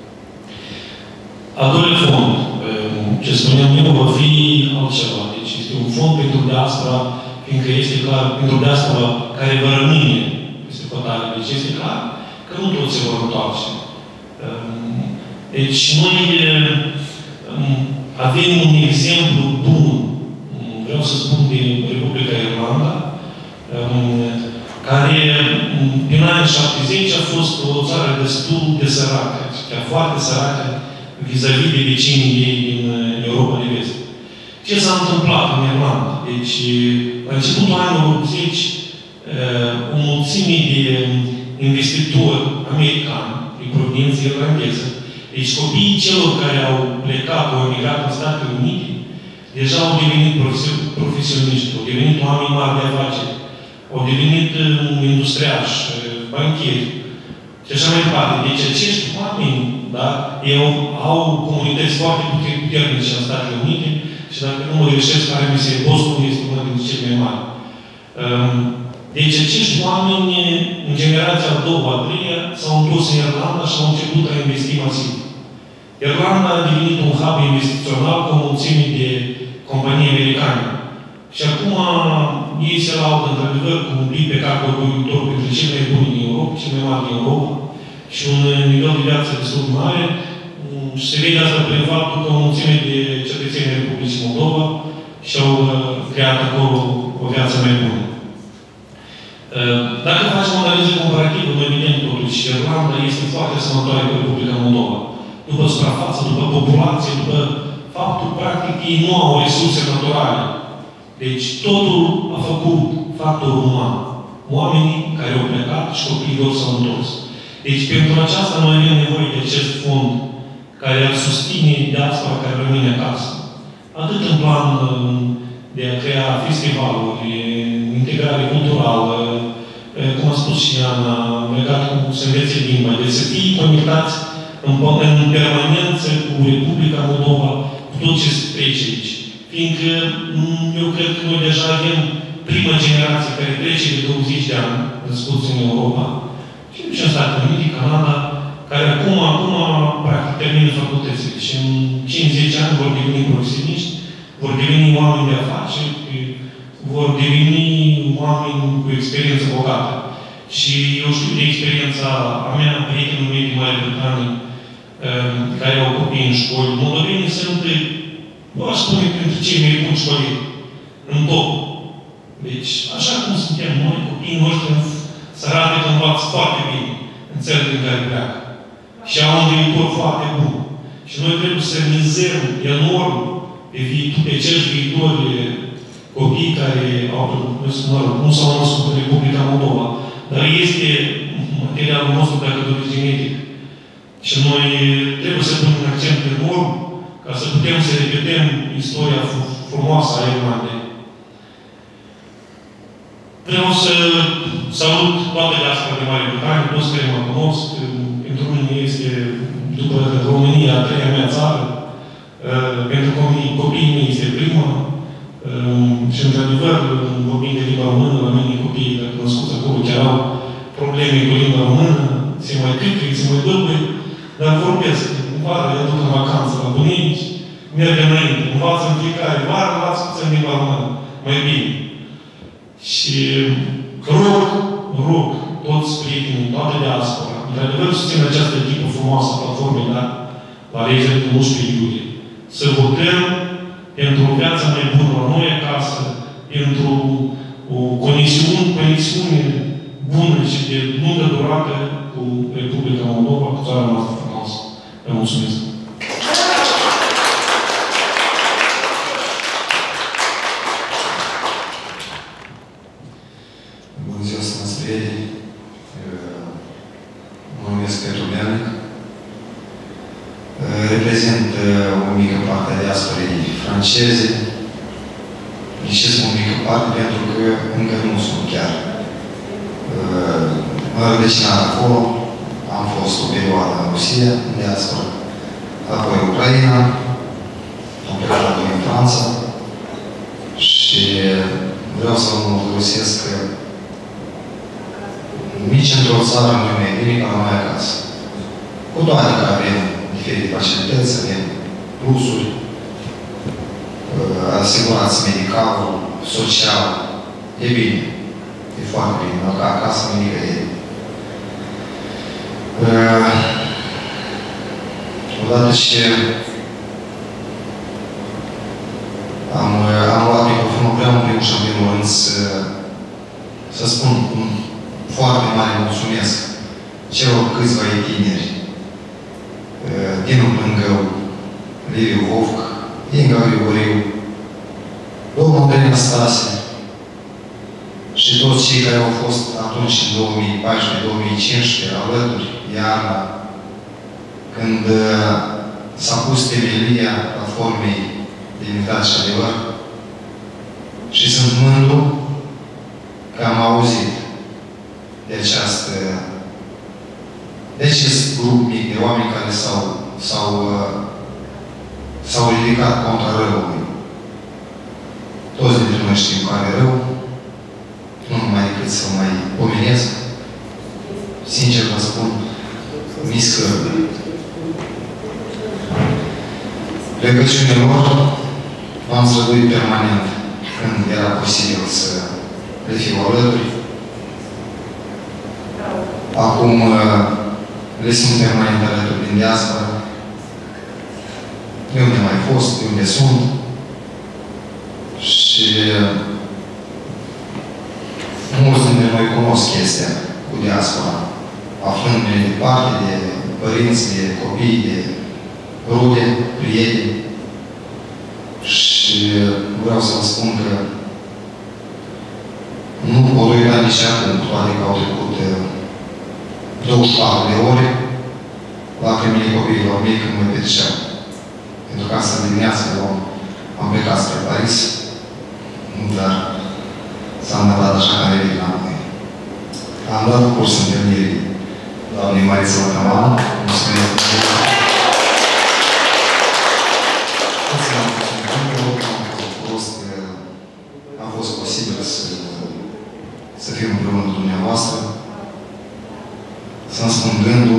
Al doilea fond, ce spuneam eu, va fi altceva. Deci este un fond pentru diaspora, fiindcă este clar, pentru diaspora care va rămâne peste hotare. Deci este clar că nu toți se vor întoarce. Deci noi avem un exemplu bun, vreau să spun, de Republica Irlanda, care din anii șaptezeci a fost o țară destul de săracă, chiar foarte săracă, vis-a-vis de vecinii ei din Europa de Vest. Ce s-a întâmplat în Irlanda? Deci, la începutul anilor optzeci, o mulțime de investitori americani, din proveniență irlandeză, deci copiii celor care au plecat, au emigrat în Statele Unite, deja au devenit profesioniști, au devenit oameni mari de afaceri, au devenit industriași, banchieri și așa mai departe. Deci acești oameni, da, ei au, au comunități foarte puternice în Statele Unite și dacă nu mă greșesc, care mi se Boston este una dintre cele mai mari. Deci acești oameni, în generația a doua, a treia, s-au întors în Irlanda și au început a investi masiv. Irlanda a devenit un hub investițional cu o mulțime de companii americane. Și acum ei se laudă, într-adevăr, cu un plic pe cap locuitor pentru cei mai buni din Europa, cei mai mari din Europa, și un nivel de viață destul de mare. Și se vede asta prin faptul că o mulțime de cetățenii Republicii Moldova și-au creat acolo o viață mai bună. Dacă facem o analiză comparativă, noi vedem totuși că Irlanda este foarte sănătoare cu Republica Moldova. După suprafață, după populație, după faptul, practic, ei nu au resurse naturale. Deci totul a făcut factorul uman. Oamenii care au plecat și copiii lor s-au întors. Deci pentru aceasta noi avem nevoie de acest fond care ar susține diaspora care rămâne acasă. Atât în plan de a crea festivaluri, integrare culturală, cum a spus și Ana, legat cu să învețe limba, de să fie conectați în, în permanență cu Republica Moldova, cu tot ce se trece aici. Fiindcă eu cred că noi deja avem prima generație care trece de douăzeci de ani născuți în Europa, și în Statele Unite, Canada, care acum, acum, practic, termină facultățile. Și în cinci zece ani vor deveni profesioniști, vor deveni oameni de afaceri, vor deveni oameni cu experiență bogată. Și eu știu de experiența a mea, prietenul meu din Marea Britanie, care au copii în școli. Moldovenii sunt, nu aș spune, printre cei mai buni școlieri, în top. Deci, așa cum suntem noi, copiii noștri să arate că învață foarte bine în țările în care pleacă. Și au un viitor foarte bun. Și noi trebuie să mizăm enorm pe, viitor, pe acești viitori copii care au, nu s-au născut în Republica Moldova. Dar este materialul nostru, dacă doriți, genetic. Și noi trebuie să punem accent enorm ca să putem să repetăm istoria frumoasă a Irlandei. Vreau să salut toată diaspora de Marea Britanie, toți care mă cunosc. Pentru mine este, după România, a treia mea țară. Pentru copiii mei este prima. Și, într-adevăr, vorbind de limba română, la mine copiii, dacă născuți acolo, chiar au probleme cu limba română, se mai căcăi, se mai bălbăi, dar vorbesc. În vară, îi aduc în vacanță la bunici, merg înainte, învață în fiecare vară, învață puțin limba română. Mai bine. Și rog, rog, toți prietenii, toată diaspora, într-adevăr susțin această echipă frumoasă a platformei, da? La alegerile de unsprezece iulie. Să votăm pentru o viață mai bună la noi acasă, pentru o conexiune, conexiune bună și de lungă durată cu Republica Moldova, cu țara noastră frumoasă. Vă mulțumesc! Bună ziua, stimați prieteni! Mă numesc Petru Leanic. Reprezint franceze. Licesc o mică parte pentru că încă nu sunt chiar înrădăcinat acolo. Am fost o perioadă în Rusia, în diaspora, apoi Ucraina, am plecat apoi în Franța și vreau să vă mărturisesc că nici într-o țară nu e mai bine ca la noi acasă. Cu toate că avem diferite facilități, avem plusuri, asigurați medical, social, e bine. E foarte bine, dar ca acasă nimic e. Odată ce am, am luat microfonul, vreau în primul și în primul rând să, să spun un foarte mare mulțumesc celor câțiva tineri din Plângău, Liviu Vovc, Inga Grigoriu, domnul Andrei Năstase și toți cei care au fost atunci, în două mii paisprezece două mii cincisprezece, alături, iarna, când s-a pus temelia platformei Demnitate și Adevăr, și sunt mândru că am auzit de această de acest grup mic de oameni care s-au s-au s-au ridicat contra răului. Toți dintre noi știm care e rău, nu numai decât să mai pomenesc. Sincer vă spun, mi scârbă. Plecăciunilor m-am străduit permanent când era posibil să le fiu alături. Acum le sunt permanent alături din diaspora. De unde mai fost, de unde sunt. Și mulți dintre noi cunosc chestia cu diaspora, aflându-ne departe de părinți, de copii, de rude, prieteni. Și vreau să vă spun că nu pot uita nici acum, cu toate că au trecut douăzeci și patru de ore, lacrimile copiilor mei când mă petreceau. Pentru că asta dimineață am plecat spre Paris, dar s-a întâmplat așa că am revenit la noi. Am dat curs întâlnirii doamnei Mariță Lăcăman. Mulțumesc! A fost posibil să, să fiu împreună cu dumneavoastră, să-mi spun gândul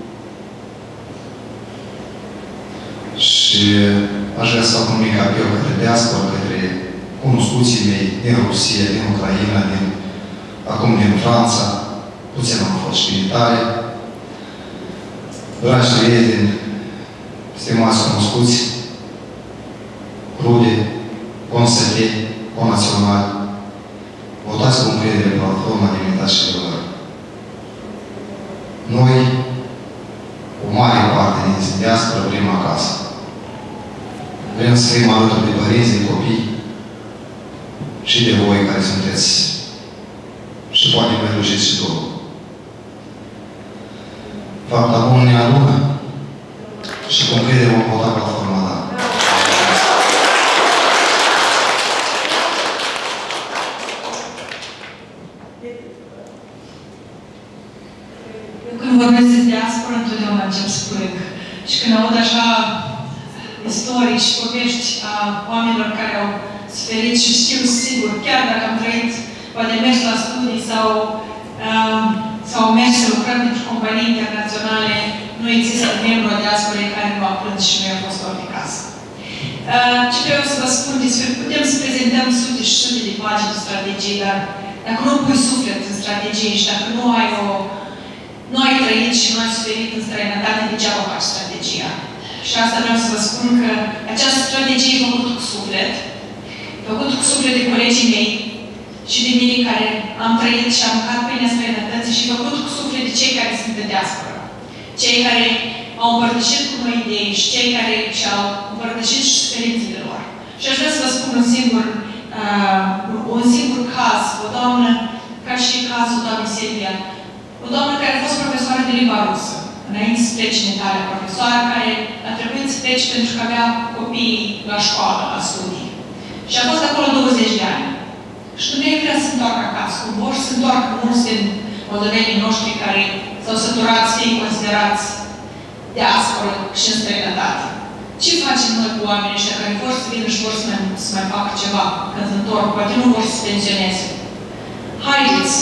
și aș vrea să fac un mic apel către diaspora, către cunoscuții mei din Rusia, din Ucraina, din, acum din Franța, puțin am fost și în Italia. Dragi prieteni, stimați cunoscuți, rude, consăteni, conaționali, votați cu încredere platforma Demnitate și Adevăr. Noi, o mare parte din diaspora, vrem acasă. Vrem să fim alături de părinți, de copii și de voi care sunteți și poate prelungiți și două. Fapta bună ne adună și cu încredere vom vota platforma ta. Când vorbesc de diaspora, întotdeauna încep să plâng. Și când aud așa istorii și povești a oamenilor care au suferit și știu sigur, chiar dacă am trăit, poate mers la studii sau, um, sau mers să lucrăm pentru companii internaționale, nu există membru a diasporei care nu a plâns și nu a fost ori de casă. Uh, ce vreau să vă spun despre, putem să prezentăm sute și sute de pagini de strategii, dar dacă nu pui suflet în strategii și dacă nu ai o nu ai trăit și nu ai suferit în străinătate, degeaba faci strategia. Și asta vreau să vă spun că această strategie e făcută cu suflet, făcută cu suflet de colegii mei și de mine care am trăit și am mâncat pâinea străinătății și făcută cu suflet de cei care sunt în diaspora. Cei care au împărtășit cu noi idei și cei care și-au împărtășit și suferințele lor. Și aș vrea să vă spun un singur, uh, un singur caz, o doamnă, ca și cazul doamnei Silvia, o doamnă care a fost profesoară de limba rusă, înainte să plece în Italia, profesoară care a trebuit să plece pentru că avea copiii la școală, la studii. Și a fost acolo douăzeci de ani. Și Dumnezeu vrea să se întoarcă acasă. Cum vor să se întoarcă mulți din moldovenii noștri care s-au săturat să fie considerați diasporă și în străinătate. Ce facem noi cu oamenii ăștia care vor să vină și vor să mai, să mai facă ceva când se întorc, poate nu vor să se pensioneze? Haideți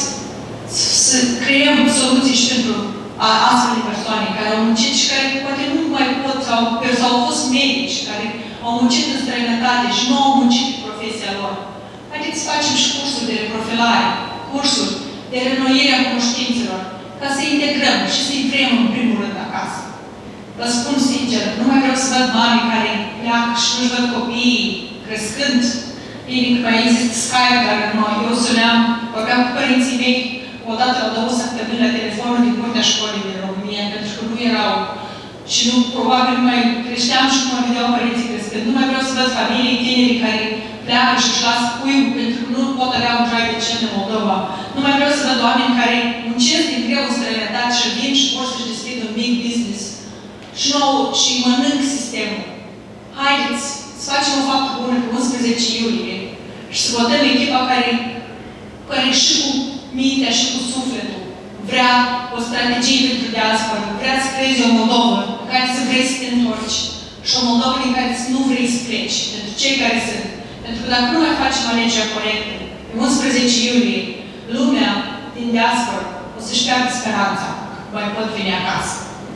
să creăm soluții și pentru astfel de persoane care au muncit și care poate nu mai pot sau, sau au fost medici care au muncit în străinătate și nu au muncit în profesia lor. Haideți să facem și cursuri de reprofilare, cursuri de renoire a cunoștințelor, ca să integrăm și să-i vrem în primul rând acasă. Vă spun sincer, nu mai vreau să văd mame care pleacă și nu-și văd copiii crescând. Bine că mai există Skype, dar noi, eu suneam, vorbeam cu părinții mei o dată la două săptămâni la telefonul din curtea școlii din România, pentru că nu erau și nu, probabil nu mai creșteam și nu mai vedeau părinții crescând. Nu mai vreau să văd familii tineri care pleacă și își lasă puiul pentru că nu pot avea un trai decent în Moldova. Nu mai vreau să văd oameni care muncesc din greu în străinătate și vin și vor să-și deschidă un mic business și nu au și mănânc sistemul. Haideți să facem o faptă bună pe unsprezece iulie și să votăm echipa care, care și cu mintea și cu sufletul vrea o strategie pentru diaspora, vrea să creezi o Moldovă în care să vrei să te întorci și o Moldovă din care să nu vrei să pleci, pentru cei care sunt. Pentru că dacă nu mai facem alegerea corectă, pe unsprezece iulie, lumea din diaspora o să-și piardă speranța că mai pot veni acasă.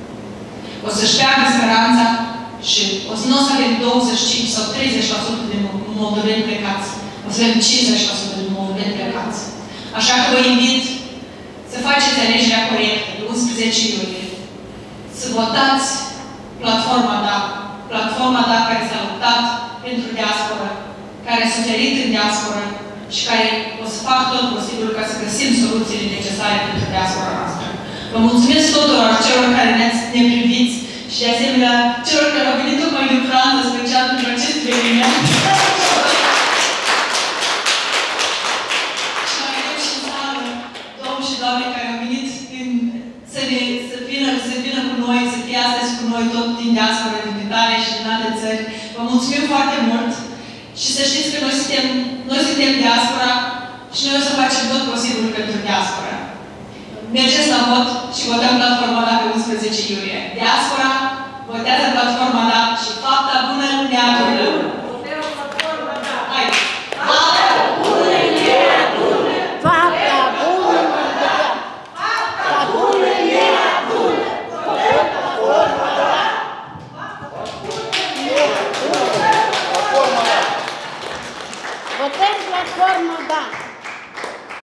O să-și piardă speranța și o să nu o să avem douăzeci și cinci sau treizeci la sută de moldoveni plecați. O să avem cincizeci la sută de moldoveni plecați. Așa că vă invit să faceți alegerea corectă de unsprezece iulie, să votați platforma D A C, platforma D A C care s-a luptat pentru diaspora, care a suferit în diaspora și care o să fac tot posibil ca să găsim soluțiile necesare pentru diaspora noastră. Vă mulțumesc tuturor celor care ne-ați ne priviți și de asemenea celor care au venit tocmai din Franța, special pentru acest eveniment. Și mai avem și în sală domni și doamne care au venit din, să, ne, să, vină, să vină cu noi, să fie astăzi cu noi tot din diaspora, din Italia și din alte țări. Vă mulțumim foarte mult și să știți că noi suntem, noi suntem diaspora și noi o să facem tot posibilul pentru diaspora. Mergeți la vot și votați